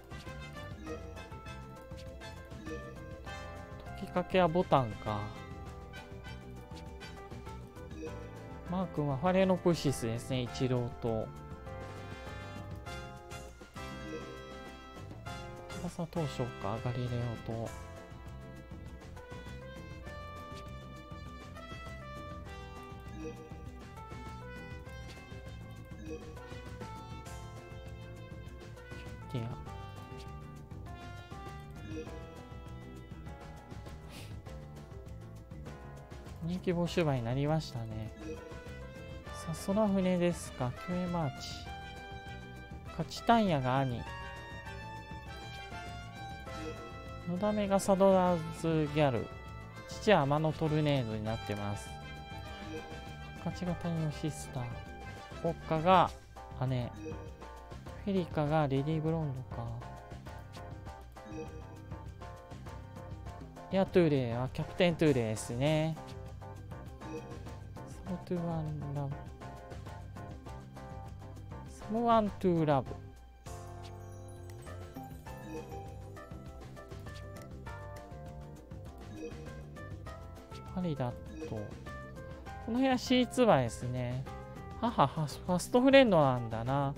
解きかけはボタンか。マー君はファレノプシスですね、一郎と。翼当初か、ガリレオと。キュッティア。人気募集馬になりましたね。さあ、空船ですか。キュエマーチ。勝ちタイヤが兄。のだめがサドラーズギャル。父は天のトルネードになってます。勝ちが谷のシスター。国家が姉。フェリカがレディーブロンドか。いや、トゥーレイはキャプテントゥーレイですね。サムトゥワンラブ。サムワントゥーラブ。ハリダット。この部屋シーツバーですね。母はファストフレンドなんだな。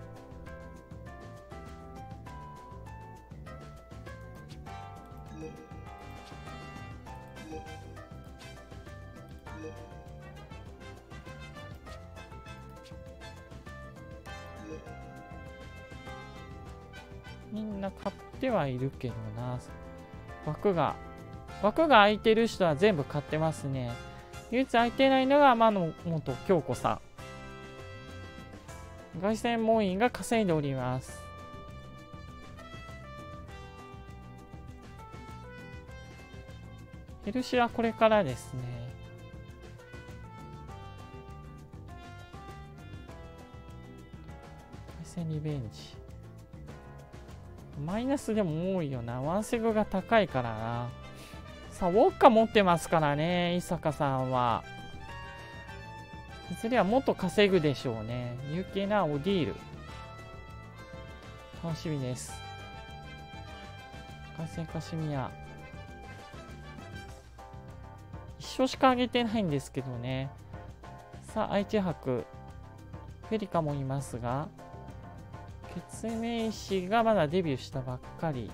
みんな買ってはいるけどな。枠が枠が空いてる人は全部買ってますね。唯一空いてないのが天野元京子さん。凱旋門員が稼いでおります。ヘルシはこれからですね。凱旋リベンジ。マイナスでも多いよな。ワンセグが高いからな。さあ、ウォッカ持ってますからね、伊坂さんは。いずれはもっと稼ぐでしょうね。有形なオディール。楽しみです。凱旋カシミヤ。一勝しか上げてないんですけどね。さあ、愛知博。フェリカもいますが。決命師がまだデビューしたばっかり。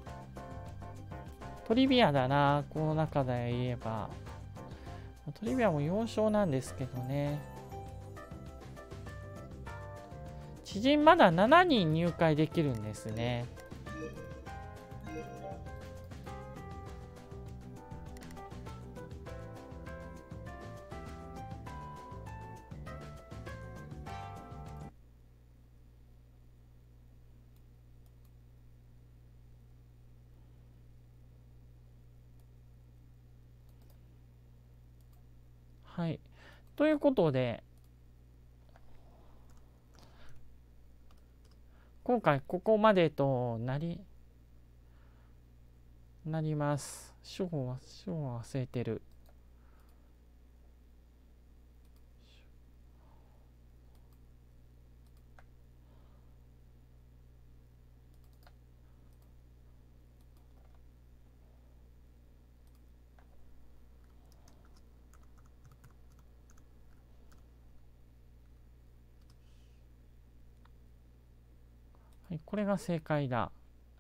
トリビアだな、この中で言えば。トリビアもよん勝なんですけどね。知人まだしちにん入会できるんですね。はい。ということで、今回ここまでとなり、なります。章は、章は忘れてる。はい、これが正解だ。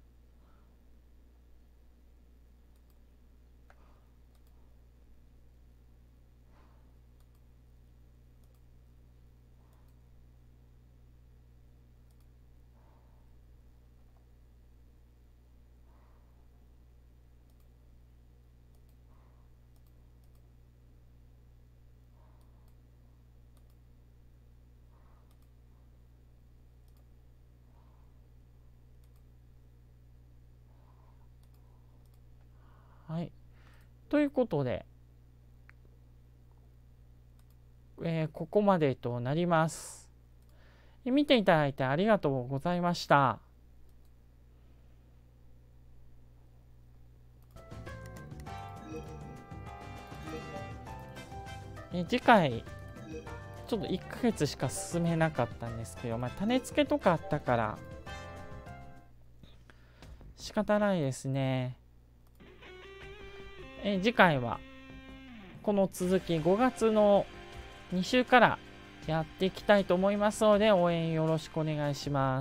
はい。ということで、えーここまでとなります。見ていただいてありがとうございました。え次回、ちょっといっかげつしか進めなかったんですけど、まあ、種付けとかあったから、 仕方ないですね。え次回はこの続きごがつのに週からやっていきたいと思いますので、応援よろしくお願いします。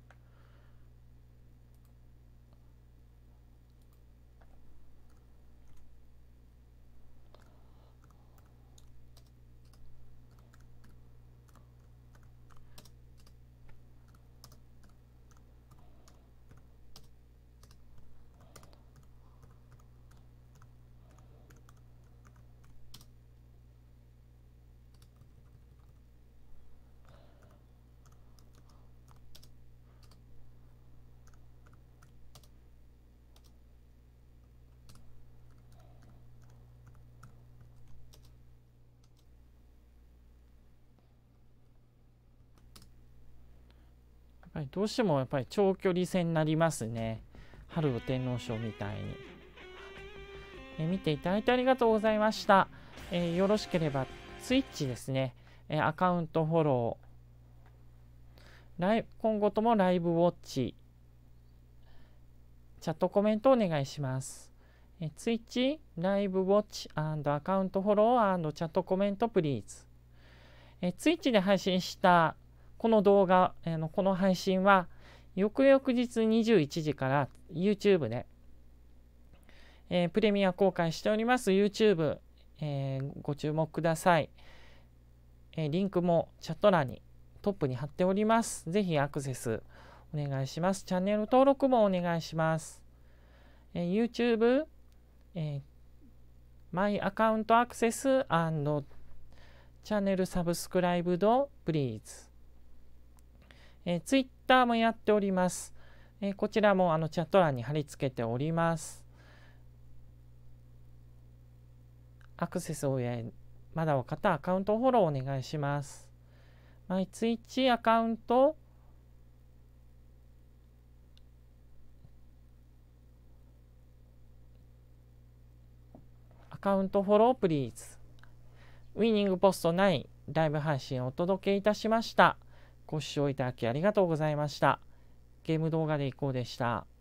やっぱりどうしてもやっぱり長距離戦になりますね。春の天皇賞みたいに。え見ていただいてありがとうございました。えー、よろしければツイッチですね、えー、アカウントフォロー、ライ今後ともライブウォッチ、チャットコメントお願いします。えー、ツイッチ、ライブウォッチ&アカウントフォロー&チャットコメントプリーズ。えー、ツイッチで配信したこの動画、えー、のこの配信は翌々日にじゅういちじから YouTube で、えー、プレミア公開しております YouTube、えー、ご注目ください、えー。リンクもチャット欄にトップに貼っております。ぜひアクセスお願いします。チャンネル登録もお願いします。えー、YouTube、えー、マイアカウントアクセス&チャンネルサブスクライブドプリーズ。えー、Twitter もやっております。えー、こちらもあのチャット欄に貼り付けております。アクセスをまだの方、アカウントフォローお願いします。マイツイッチアカウント、アカウントフォロープリーズ。ウィニングポストナインライブ配信をお届けいたしました。ご視聴いただきありがとうございました。ゲーム動画でいこうでした。